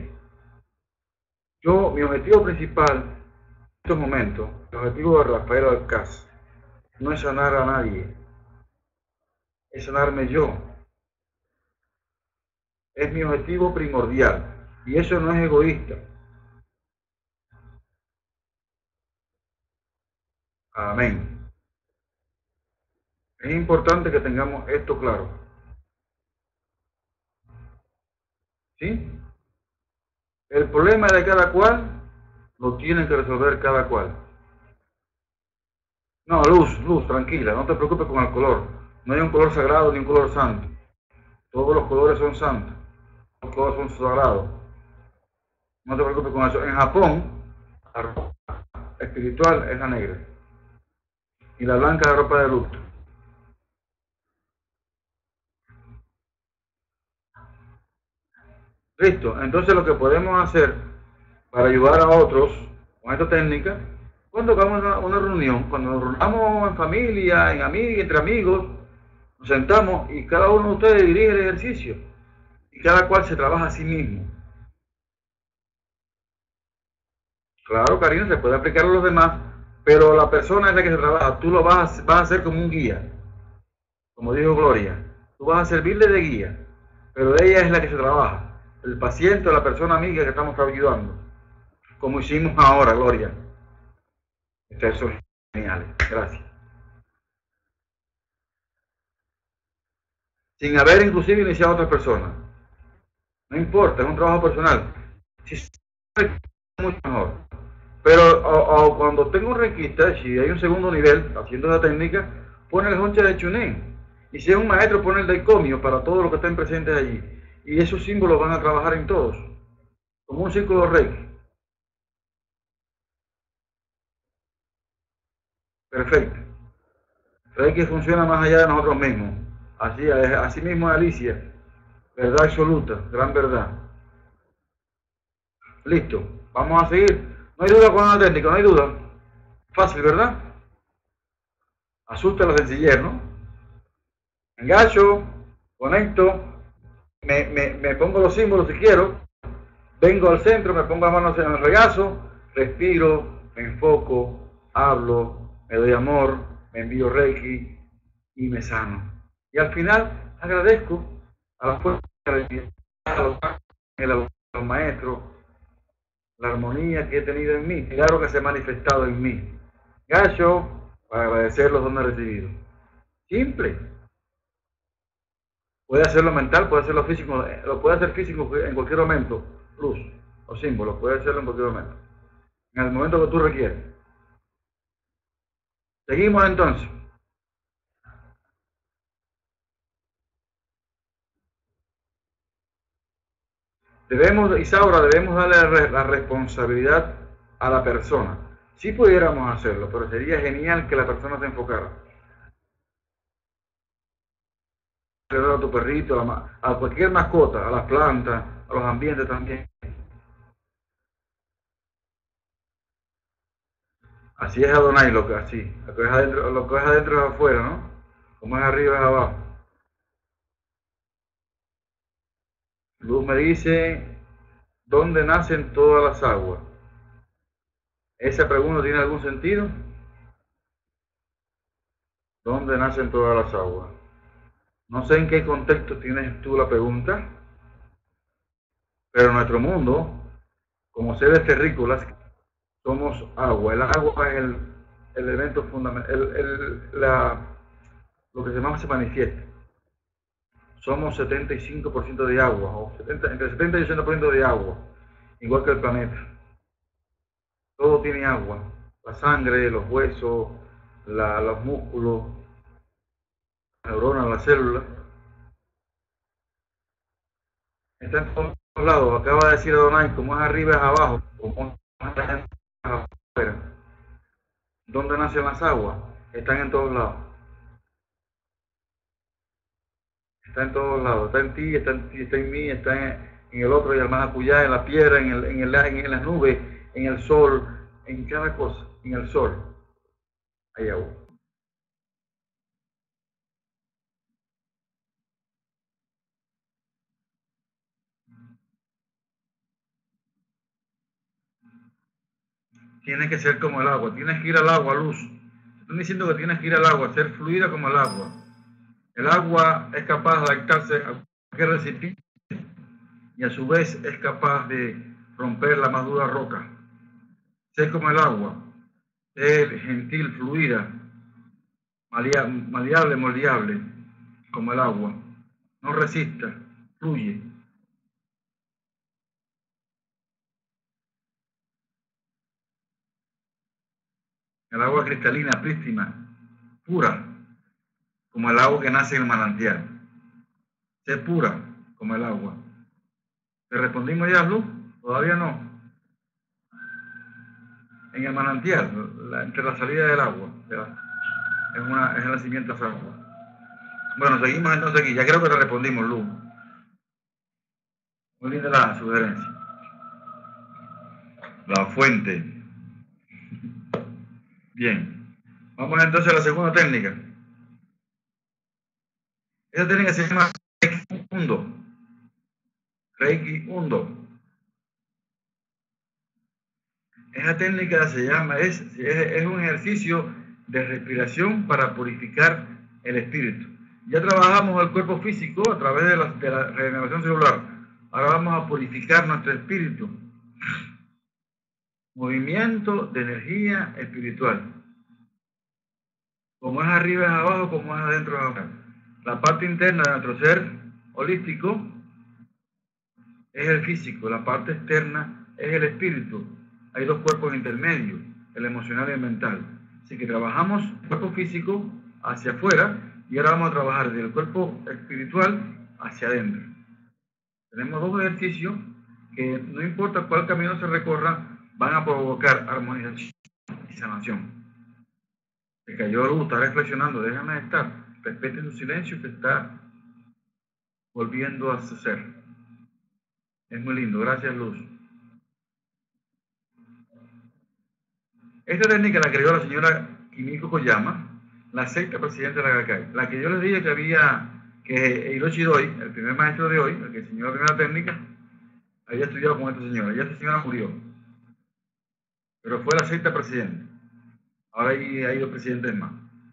Mi objetivo principal en estos momentos, el objetivo de Rafael Alcázar, no es sanar a nadie, es sanarme yo. Es mi objetivo primordial. Y eso no es egoísta. Amén. Es importante que tengamos esto claro. ¿Sí? El problema de cada cual lo tiene que resolver cada cual. No, Luz, tranquila, no te preocupes con el color. No hay un color sagrado ni un color santo. Todos los colores son santos. Los colores son sagrados. No te preocupes con eso. En Japón, la ropa espiritual es la negra. Y la blanca es la ropa de luto. Listo. Entonces lo que podemos hacer para ayudar a otros con esta técnica, cuando hagamos una reunión, cuando nos reunamos en familia, entre amigos, nos sentamos y cada uno de ustedes dirige el ejercicio y cada cual se trabaja a sí mismo. Claro, Karina, se puede aplicar a los demás, pero la persona es la que se trabaja. Tú lo vas a hacer como un guía, como dijo Gloria. Tú vas a servirle de guía, pero ella es la que se trabaja. El paciente o la persona amiga que estamos ayudando, como hicimos ahora, Gloria. Ustedes son geniales. Gracias. Sin haber inclusive iniciado a otras personas. No importa, es un trabajo personal. Si es mucho mejor. Pero cuando tengo un requista, si hay un segundo nivel haciendo la técnica, pone el honcha de Chunin. Y si es un maestro, pone el daicomio para todos los que estén presentes allí. Y esos símbolos van a trabajar en todos, como un círculo Reiki. Perfecto. Reiki funciona más allá de nosotros mismos. Así mismo Alicia. Verdad absoluta, gran verdad. Listo, vamos a seguir. No hay duda con la técnica, no hay duda. Fácil, ¿verdad? Asusta la sencillez, ¿no? Engancho, conecto, me pongo los símbolos si quiero, vengo al centro, me pongo las manos en el regazo, respiro, me enfoco, hablo, me doy amor, me envío Reiki y me sano. Y al final agradezco a la fuerza de los maestros, la armonía que he tenido en mí, claro que se ha manifestado en mí. Gacho, para agradecer los dones recibidos. Simple. Puede hacerlo mental, puede hacerlo físico, lo puede hacer físico en cualquier momento, luz o símbolos, puede hacerlo en cualquier momento, en el momento que tú requieres. Seguimos entonces. Isaura, debemos darle la responsabilidad a la persona. Si pudiéramos hacerlo, pero sería genial que la persona se enfocara. A tu perrito, a cualquier mascota, a las plantas, a los ambientes también. Así es Adonai, lo que es adentro es afuera, ¿no? Como es arriba es abajo. Luz me dice, ¿dónde nacen todas las aguas? ¿Esa pregunta tiene algún sentido? ¿Dónde nacen todas las aguas? No sé en qué contexto tienes tú la pregunta, pero en nuestro mundo, como seres terrícolas, somos agua. El agua es el elemento fundamental, lo que más se manifiesta. Somos 75% de agua, entre 70 y 80% de agua, igual que el planeta. Todo tiene agua, la sangre, los huesos, los músculos, las neuronas, las células. Está en todos lados. Acaba de decir Adonai, como es arriba es abajo, como es afuera. ¿Dónde nacen las aguas? Están en todos lados. Está en todos lados. Está en ti, está en mí, está en el otro y el más acullá, en la piedra, en las nubes, en el sol, en cada cosa, en el sol hay agua. Tienes que ser como el agua, tienes que ir al agua, luz. Están diciendo que tienes que ir al agua, ser fluida como el agua. El agua es capaz de adaptarse a cualquier recipiente y a su vez es capaz de romper la más dura roca. Ser como el agua, ser gentil, fluida, maleable, moldeable, como el agua. No resista, fluye. El agua cristalina, prístina, pura, como el agua que nace en el manantial. Sé pura como el agua. ¿Te respondimos ya, Luz? Todavía no. En el manantial, entre la salida del agua, es el nacimiento de agua. Bueno, seguimos entonces aquí. Ya creo que te respondimos, Luz. Muy linda la sugerencia. La fuente. Bien. Vamos entonces a la segunda técnica. Esa técnica se llama Reiki Hundo. Reiki Hundo. Esa técnica se llama, es un ejercicio de respiración para purificar el espíritu. Ya trabajamos el cuerpo físico a través de la regeneración celular. Ahora vamos a purificar nuestro espíritu. Movimiento de energía espiritual. Como es arriba es abajo, como es adentro es abajo. La parte interna de nuestro ser holístico es el físico, la parte externa es el espíritu. Hay dos cuerpos intermedios, el emocional y el mental. Así que trabajamos el cuerpo físico hacia afuera y ahora vamos a trabajar del cuerpo espiritual hacia adentro. Tenemos dos ejercicios que no importa cuál camino se recorra, van a provocar armonización y sanación. Se cayó Luz, está reflexionando, déjame estar, respete su silencio que está volviendo a su ser. Es muy lindo, gracias Luz. Esta técnica la creó la señora Kimiko Koyama, la sexta presidenta de la Gakkai. La que yo les dije que Hiroshi Doi, el primer maestro de hoy, el que enseñó la primera técnica, había estudiado con esta señora. Ya esta señora murió, pero fue la sexta presidenta. Ahora hay dos presidentes más.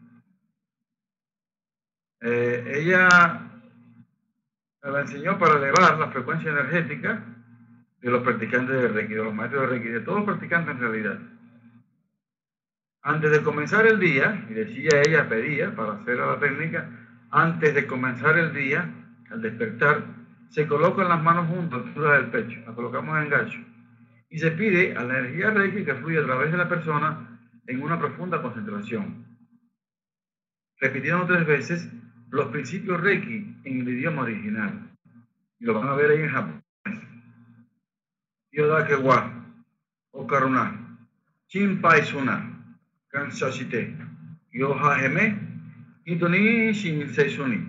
Ella la enseñó para elevar la frecuencia energética de los practicantes de Reiki, de los maestros de Reiki, de todos los practicantes en realidad. Antes de comenzar el día, y decía ella, pedía para hacer la técnica, antes de comenzar el día, al despertar, se colocan las manos juntas a la altura del pecho, las colocamos en gancho, y se pide a la energía Reiki que fluye a través de la persona en una profunda concentración, repitiendo 3 veces los principios Reiki en el idioma original. Y lo van a ver ahí en japonés. Yodake wa, Okaruna, Shinpai Suna, Kansashite, Yohaheme, Itoni Shinseisuni.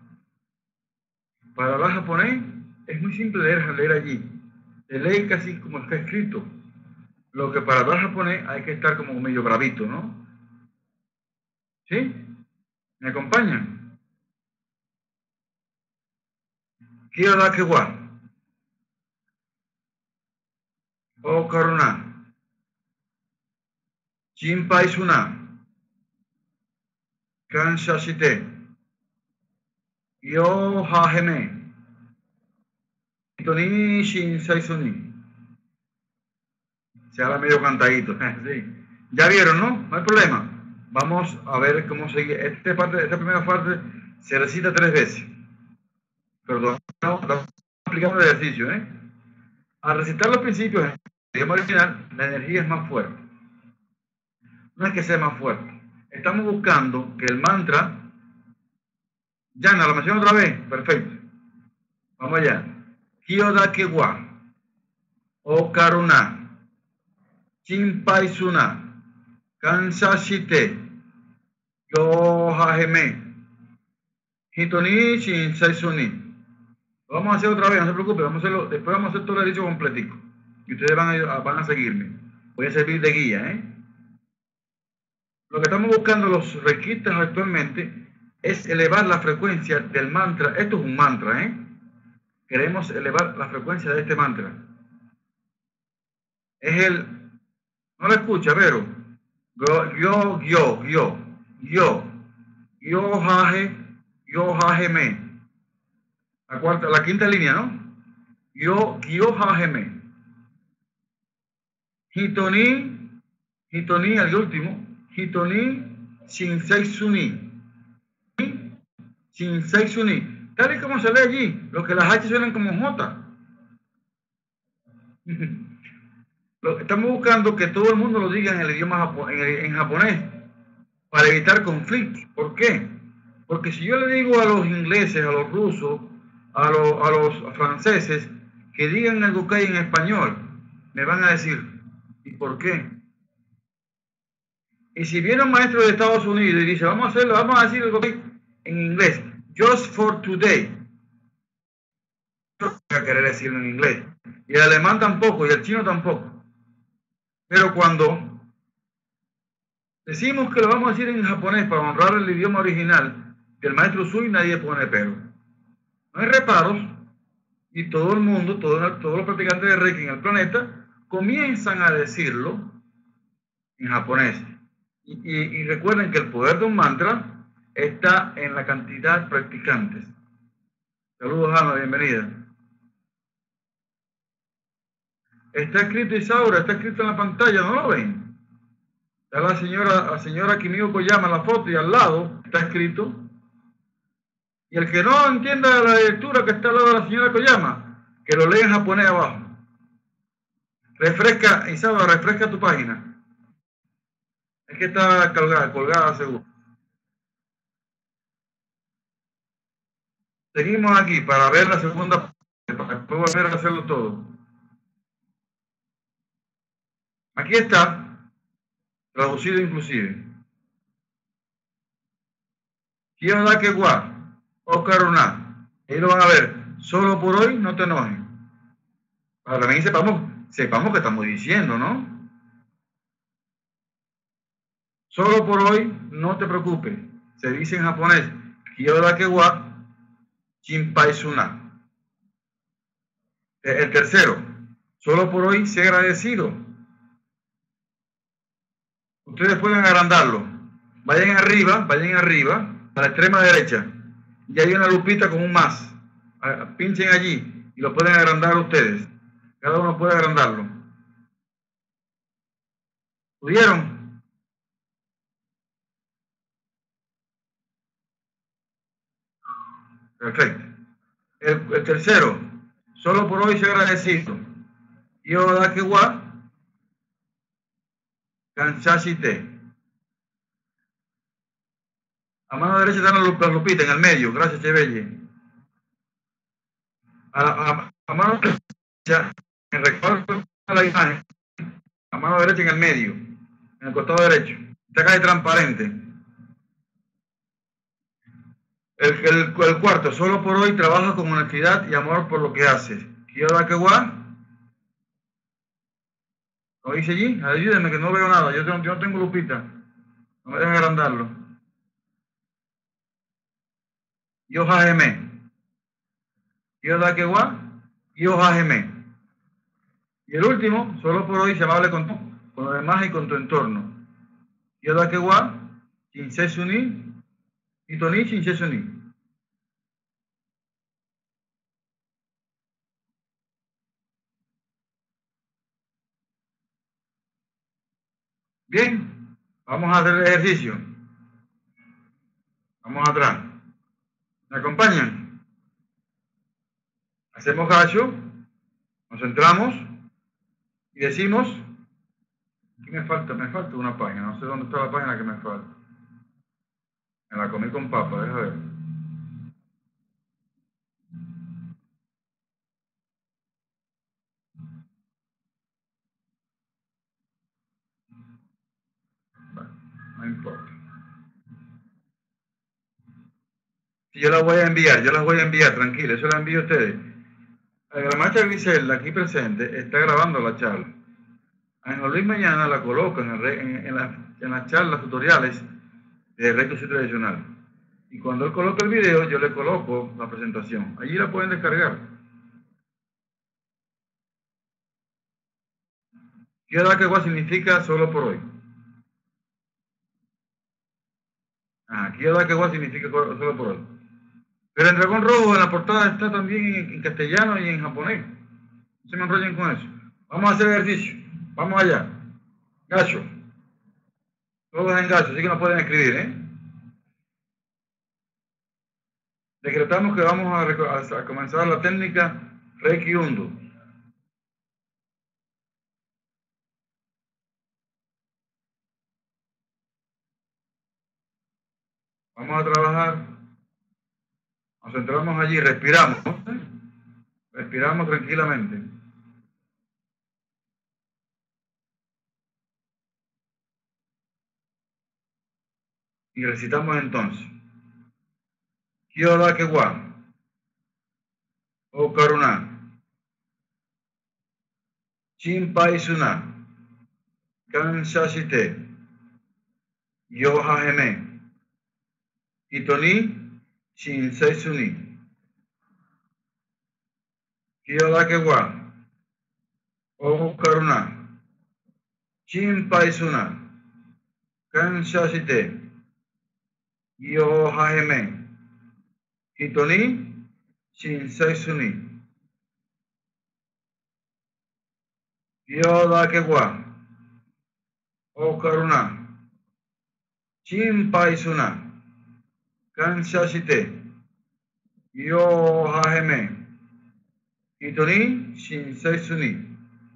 Para el japonés es muy simple leer allí. Se lee casi como está escrito. Lo que para el japonés hay que estar como medio bravito, ¿no? ¿Sí? ¿Me acompañan? Kiyodake wa, Okaruna, Shinpai Suna, Kansashite, Yohaheme, Itoni Shinseisuni. Se habla medio cantadito. Sí. Ya vieron, ¿no? No hay problema. Vamos a ver cómo sigue. Esta primera parte se recita 3 veces. Perdón, estamos aplicando el ejercicio, ¿eh? Al recitar los principios en el idioma original, la energía es más fuerte. No es que sea más fuerte. Estamos buscando que el mantra. Yana, ¿lo menciono otra vez? Perfecto. Vamos allá. Kiyodake wa, Okaruna, Shinpai Suna, Kansashite, Yohaheme, Hitoni Shinsaisuni. Lo vamos a hacer otra vez, no se preocupe, vamos a hacerlo, después vamos a hacer todo el ejercicio completico. Y ustedes van a seguirme. Voy a servir de guía, ¿eh? Lo que estamos buscando los reikistas actualmente es elevar la frecuencia del mantra. Esto es un mantra, ¿eh? Queremos elevar la frecuencia de este mantra. Es el... No lo escucha, Vero. Jaje, me. La quinta línea, ¿no? Jaje, me. Hitoni, al último. Hitoni, Shinsei Suni. Shinsei Suni. Tal y como se lee allí, lo que las H suenan como J. Estamos buscando que todo el mundo lo diga en el idioma en japonés para evitar conflictos. ¿Por qué? Porque si yo le digo a los ingleses, a los rusos, a los franceses que digan el Gokkai en español, me van a decir, ¿y por qué? Y si viene un maestro de Estados Unidos y dice, vamos a decir el Gokkai en inglés, just for today, no voy a querer decirlo en inglés. Y el alemán tampoco, y el chino tampoco. Pero cuando decimos que lo vamos a decir en japonés para honrar el idioma original del maestro Usui, nadie pone pero. No hay reparos y todo el mundo, todos los practicantes de Reiki en el planeta comienzan a decirlo en japonés. Y recuerden que el poder de un mantra está en la cantidad de practicantes. Saludos, Ana, bienvenida. Está escrito, Isaura, está escrito en la pantalla, ¿no lo ven? Está la señora Kimio Koyama en la foto y al lado está escrito. Y el que no entienda la lectura que está al lado de la señora Koyama, que lo lea en japonés abajo. Refresca, Isaura, refresca tu página. Es que está colgada seguro. Seguimos aquí para ver la segunda parte, para después volver a hacerlo todo. Aquí está, traducido inclusive. Kiyodake wa o Karuna. Ahí lo van a ver. Solo por hoy no te enojes. Para también sepamos que estamos diciendo, ¿no? Solo por hoy no te preocupes. Se dice en japonés, Kiyodake wa Shinpai suna. El tercero, solo por hoy sé agradecido. Ustedes pueden agrandarlo. Vayan arriba, a la extrema derecha. Y hay una lupita con un más. Pinchen allí y lo pueden agrandar ustedes. Cada uno puede agrandarlo. ¿Pudieron? Perfecto. El tercero, solo por hoy sé agradecido. Yodake wa Kanshashite. A mano derecha están las lupitas en el medio. Gracias, Chevelle. A mano derecha, en el recuadro de la imagen, a mano derecha en el medio, en el costado derecho. Está acá de transparente. El cuarto, solo por hoy trabaja con honestidad y amor por lo que haces. Kiyodake wa. ¿Lo dice allí? Ayúdenme que no veo nada. Yo no tengo lupita. No me dejan agrandarlo. Yohajeme. Kiyodake wa. Yohajeme. Y el último, solo por hoy se amable con los demás y con tu entorno. Kiyodake wa. Shinsei Suni. Hitoni Shinsei Suni. Bien, vamos a hacer el ejercicio. Vamos atrás. ¿Me acompañan? Hacemos gacho, nos centramos y decimos, aquí me falta una página, no sé dónde está la página que me falta. Me la comí con papa, déjame ver. Bueno, no importa. Si yo las voy a enviar, tranquilo, eso la envío a ustedes. La maestra Griselda, aquí presente, está grabando la charla. Ángel Luis mañana la coloca en las charlas tutoriales de Reiki tradicional. Y cuando él coloca el video, yo le coloco la presentación. Allí la pueden descargar. Kyodakewa significa solo por hoy. Kyodakewa significa solo por hoy. Pero el dragón rojo en la portada está también en castellano y en japonés. No se me enrollen con eso. Vamos a hacer ejercicio. Vamos allá. Gacho. Todos en gacho, así que no pueden escribir, ¿eh? Decretamos que vamos a comenzar la técnica Reiki Undo. Vamos a trabajar. Nos centramos allí, respiramos. Respiramos tranquilamente. Y recitamos entonces. Kyodakewa. O Karuna. Shinpai Suna. Kansha Shite. Yohaheme. Itoni Shinsei Suni. Kyodakewa. O Karuna. Shinpai Suna. Kansha Shite. Yohaheme. Itoni Shinsei Suni. Kyodakewa. O Karuna. Shinpai Suna. Kansha Shite. Yohaheme. Itoni Shinsei Suni.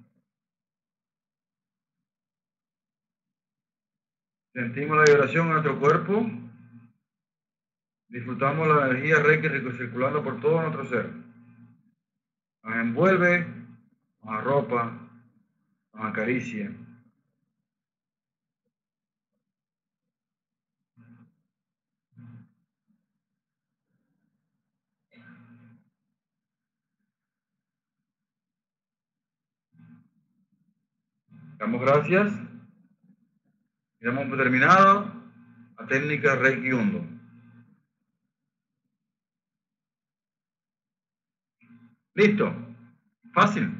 Sentimos la vibración en nuestro cuerpo. Disfrutamos la energía Reiki circulando por todo nuestro ser. Nos envuelve, nos arropa, nos acaricia. Damos gracias y damos por terminado la técnica Reiki Undo. Listo, fácil.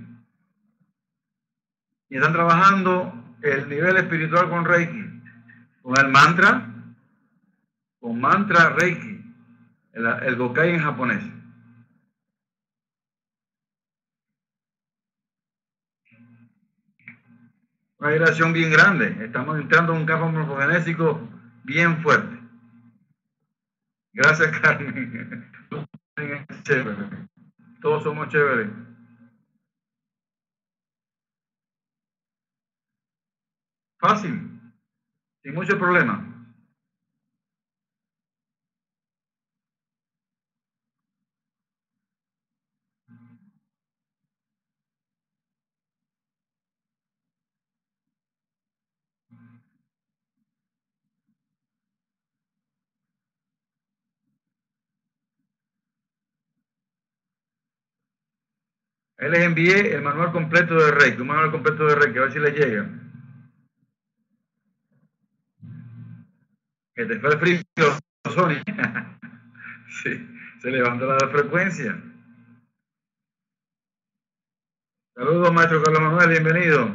Y están trabajando el nivel espiritual con Reiki, con el mantra, con mantra Reiki, el Gokai en japonés. Una vibración bien grande. Estamos entrando en un campo morfogenésico bien fuerte. Gracias, Carmen. Chévere. Todos somos chéveres. Fácil, sin mucho problema. Ahí les envié el manual completo de Reiki, un manual completo de Reiki, a ver si les llega. Que te fue el frío, Sony. Sí, se levantó la frecuencia. Saludos, maestro Carlos Manuel, bienvenido.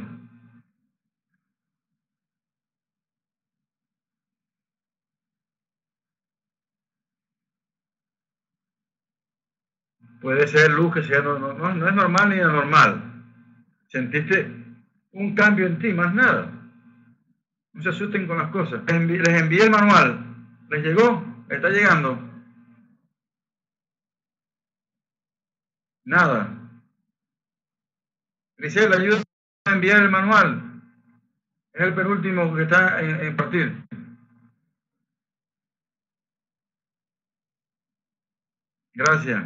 Puede ser luz que sea, no es normal ni anormal. Sentiste un cambio en ti, más nada. No se asusten con las cosas. Les envié el manual. ¿Les llegó? ¿Está llegando? Nada. Grisel, ayuda a enviar el manual. Es el penúltimo que está en partir. Gracias.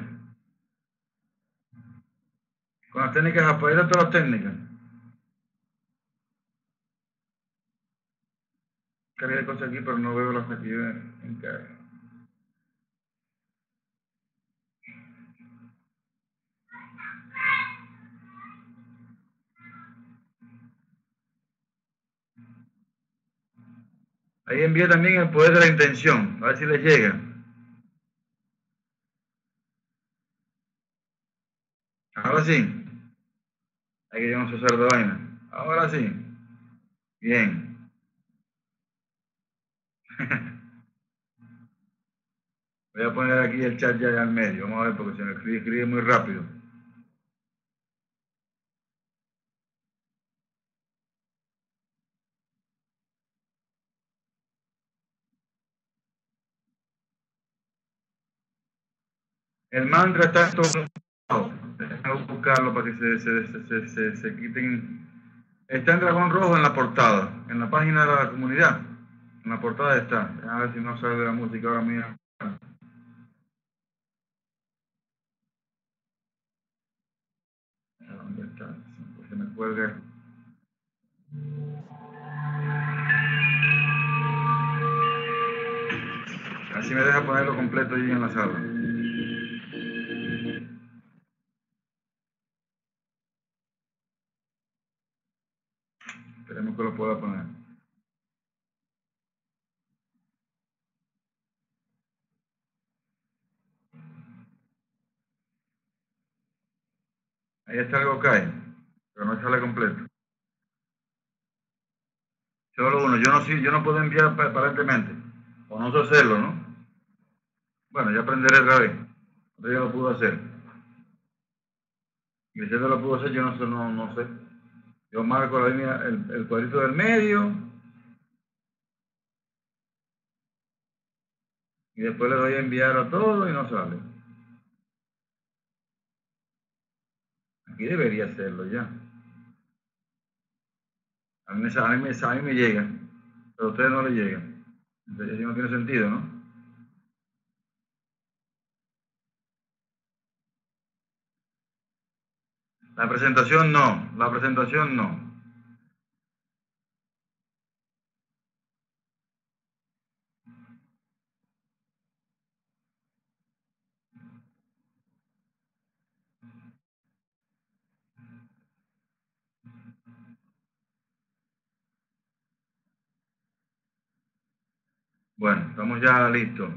Con las técnicas, apoyar todas las técnicas. Cargué cosas aquí, pero no veo las actividades en carga. Ahí envié también el poder de la intención, a ver si les llega. Ahora sí, hay que yo no sé hacer de vaina. Ahora sí, bien. Voy a poner aquí el chat ya al medio, vamos a ver porque se me escribe muy rápido. El mantra está en todos lados. Déjame buscarlo para que se quiten. Está en dragón rojo en la portada, en la página de la comunidad. En la portada está. A ver si no sale la música ahora mía. ¿Dónde está? Se me cuelga. Así me deja ponerlo completo allí en la sala. Esperemos que lo pueda poner. Ahí está algo cae, pero no sale completo. Solo uno. Yo no puedo enviar aparentemente. O no sé hacerlo, ¿no? Bueno, ya aprenderé otra vez. Yo ya lo pudo hacer. Y si lo pudo hacer, yo no sé, no sé. Yo marco la línea, el cuadrito del medio y después le doy a enviar a todo y no sale. Aquí debería hacerlo ya. A mí me llega, pero a ustedes no le llegan. Entonces, así no tiene sentido, ¿no? La presentación no. Bueno, estamos ya listos.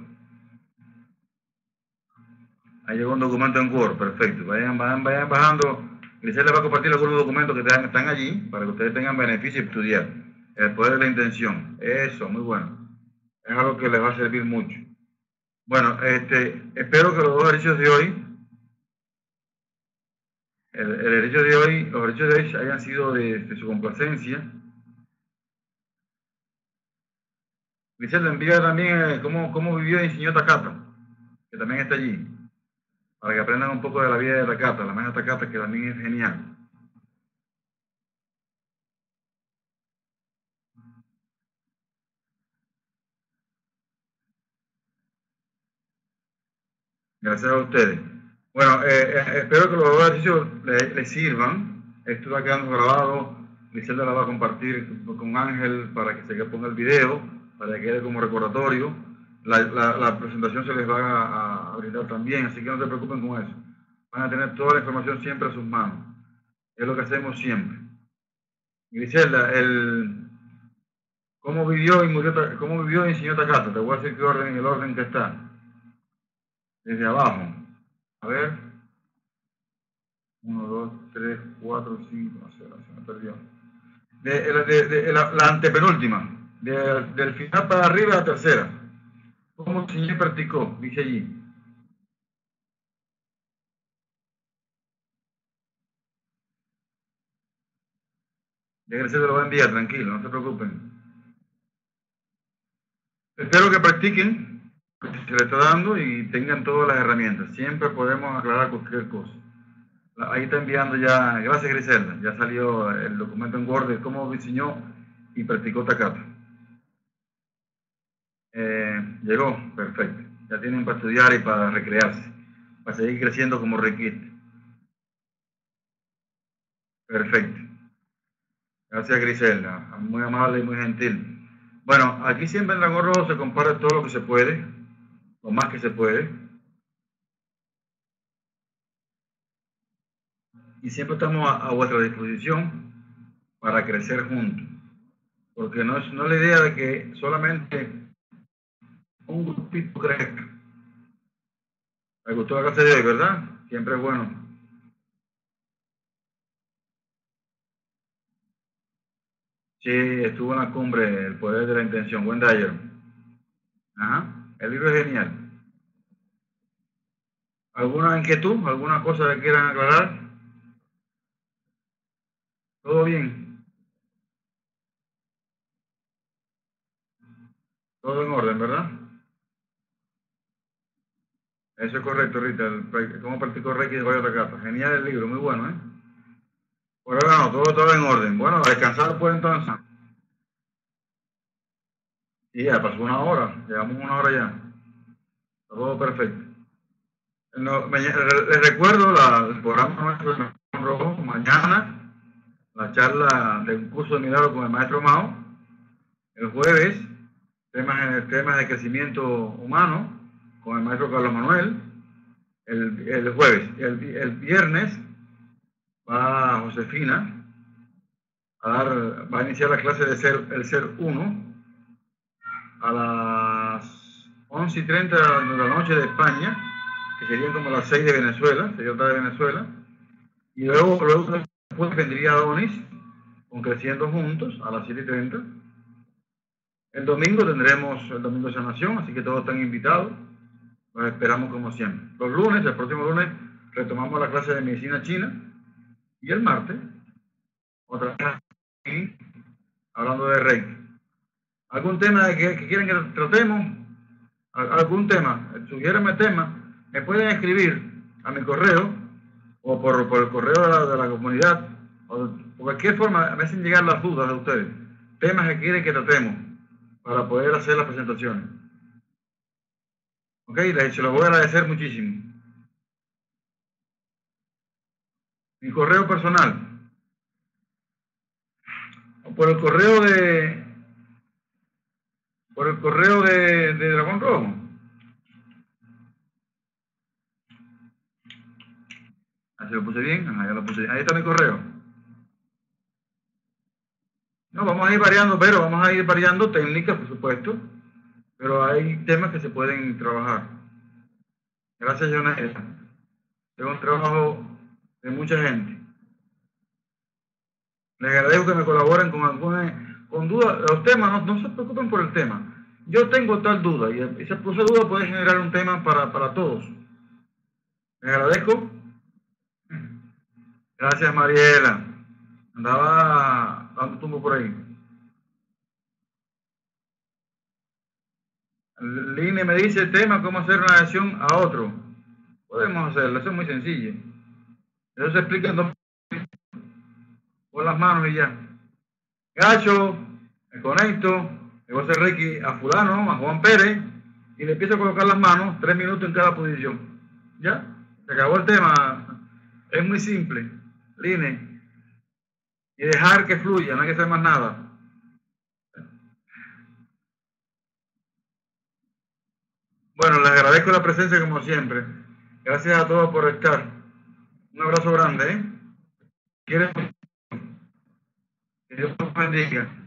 Ahí llegó un documento en Word, perfecto. Vayan bajando. Grisel les va a compartir algunos documentos que están allí para que ustedes tengan beneficio y estudiar. El poder de la intención. Eso, muy bueno. Es algo que les va a servir mucho. Bueno, espero que los dos ejercicios de hoy, el ejercicio de hoy, los ejercicios de hoy hayan sido de su complacencia. Grisel le envía también cómo vivió y enseñó Takata, que también está allí, para que aprendan un poco de la vida de Takata, la maestra Takata, que también es genial. Gracias a ustedes. Bueno, espero que los dos ejercicios les sirvan. Esto va quedando grabado. Griselda la va a compartir con Ángel para que se ponga el video, para que quede como recordatorio. La presentación se les va a brindar también, así que no se preocupen con eso. Van a tener toda la información siempre a sus manos. Es lo que hacemos siempre. Griselda, cómo vivió y enseñó Takata. Te voy a decir qué orden, el orden que está. Desde abajo. A ver. 1, 2, 3, 4, 5, no sé, se me perdió. La antepenúltima, del final para arriba la tercera. ¿Cómo enseñó y practicó? Dice allí. Ya que se lo va a enviar, tranquilo, no se preocupen. Espero que practiquen, que se les está dando y tengan todas las herramientas. Siempre podemos aclarar cualquier cosa. Ahí está enviando ya, gracias Griselda, ya salió el documento en Word de cómo diseñó y practicó Takata. Llegó, perfecto. Ya tienen para estudiar y para recrearse, para seguir creciendo como requiste. Perfecto. Gracias Griselda, muy amable y muy gentil. Bueno, aquí siempre en Dragón Rojo se comparte todo lo que se puede, lo más que se puede, y siempre estamos a vuestra disposición para crecer juntos. porque no es la idea de que solamente un grupito crezca. Me gustó la clase de hoy, ¿verdad? Siempre es bueno. Sí, estuvo en la cumbre El poder de la intención, buen Dyer. Ajá, el libro es genial. ¿Alguna inquietud? ¿Alguna cosa que quieran aclarar? ¿Todo bien? Todo en orden, ¿verdad? Eso es correcto, Rita. Cómo practicó Reiki de Goya Takata. Genial el libro, muy bueno, ¿eh? Por ahora no, todo en orden. Bueno, a descansar pues entonces. Y ya pasó una hora, llevamos una hora ya. Todo perfecto. No, les recuerdo el programa nuestro de Rojo, mañana, la charla de un curso de milagro con el maestro Mao. El jueves, temas de crecimiento humano con el maestro Carlos Manuel. El jueves. El viernes va Josefina va a iniciar la clase de el ser uno a las 11:30 de la noche de España, que serían como las 6 de Venezuela, sería otra de Venezuela, y luego después vendría Donis con Creciendo Juntos a las 7:30. El domingo tendremos el domingo de sanación, así que todos están invitados. Los esperamos como siempre. Los lunes, el próximo lunes, retomamos la clase de medicina china y el martes, otra vez hablando de Reiki. ¿Algún tema que quieren que tratemos? ¿Algún tema? Sugiérame tema. Me pueden escribir a mi correo o por el correo de la comunidad. O por cualquier forma, me hacen llegar las dudas de ustedes. Temas que quieren que tratemos para poder hacer las presentaciones. Ok, se lo voy a agradecer muchísimo. Mi correo personal. O por el correo de Dragón Rojo. Así lo puse bien. Ajá, ya lo puse. Ahí está mi correo. No, vamos a ir variando, pero vamos a ir variando técnicas, por supuesto, pero hay temas que se pueden trabajar. Gracias, Jonathan. Es un trabajo de mucha gente. Les agradezco que me colaboren con dudas. Los temas, no se preocupen por el tema. Yo tengo tal duda y esa duda puede generar un tema para todos. Les agradezco. Gracias, Mariela. Andaba dando tumbo por ahí. Line me dice el tema, cómo hacer una adhesión a otro. Podemos hacerlo, eso es muy sencillo. Eso se explica en 2 minutos, con las manos y ya. Gacho, me conecto, le voy a hacer Reiki a fulano, a Juan Pérez, y le empiezo a colocar las manos, 3 minutos en cada posición. ¿Ya? Se acabó el tema. Es muy simple. Line. Y dejar que fluya, no hay que hacer más nada. Bueno, les agradezco la presencia como siempre. Gracias a todos por estar. Un abrazo grande, ¿eh? Que Dios los bendiga.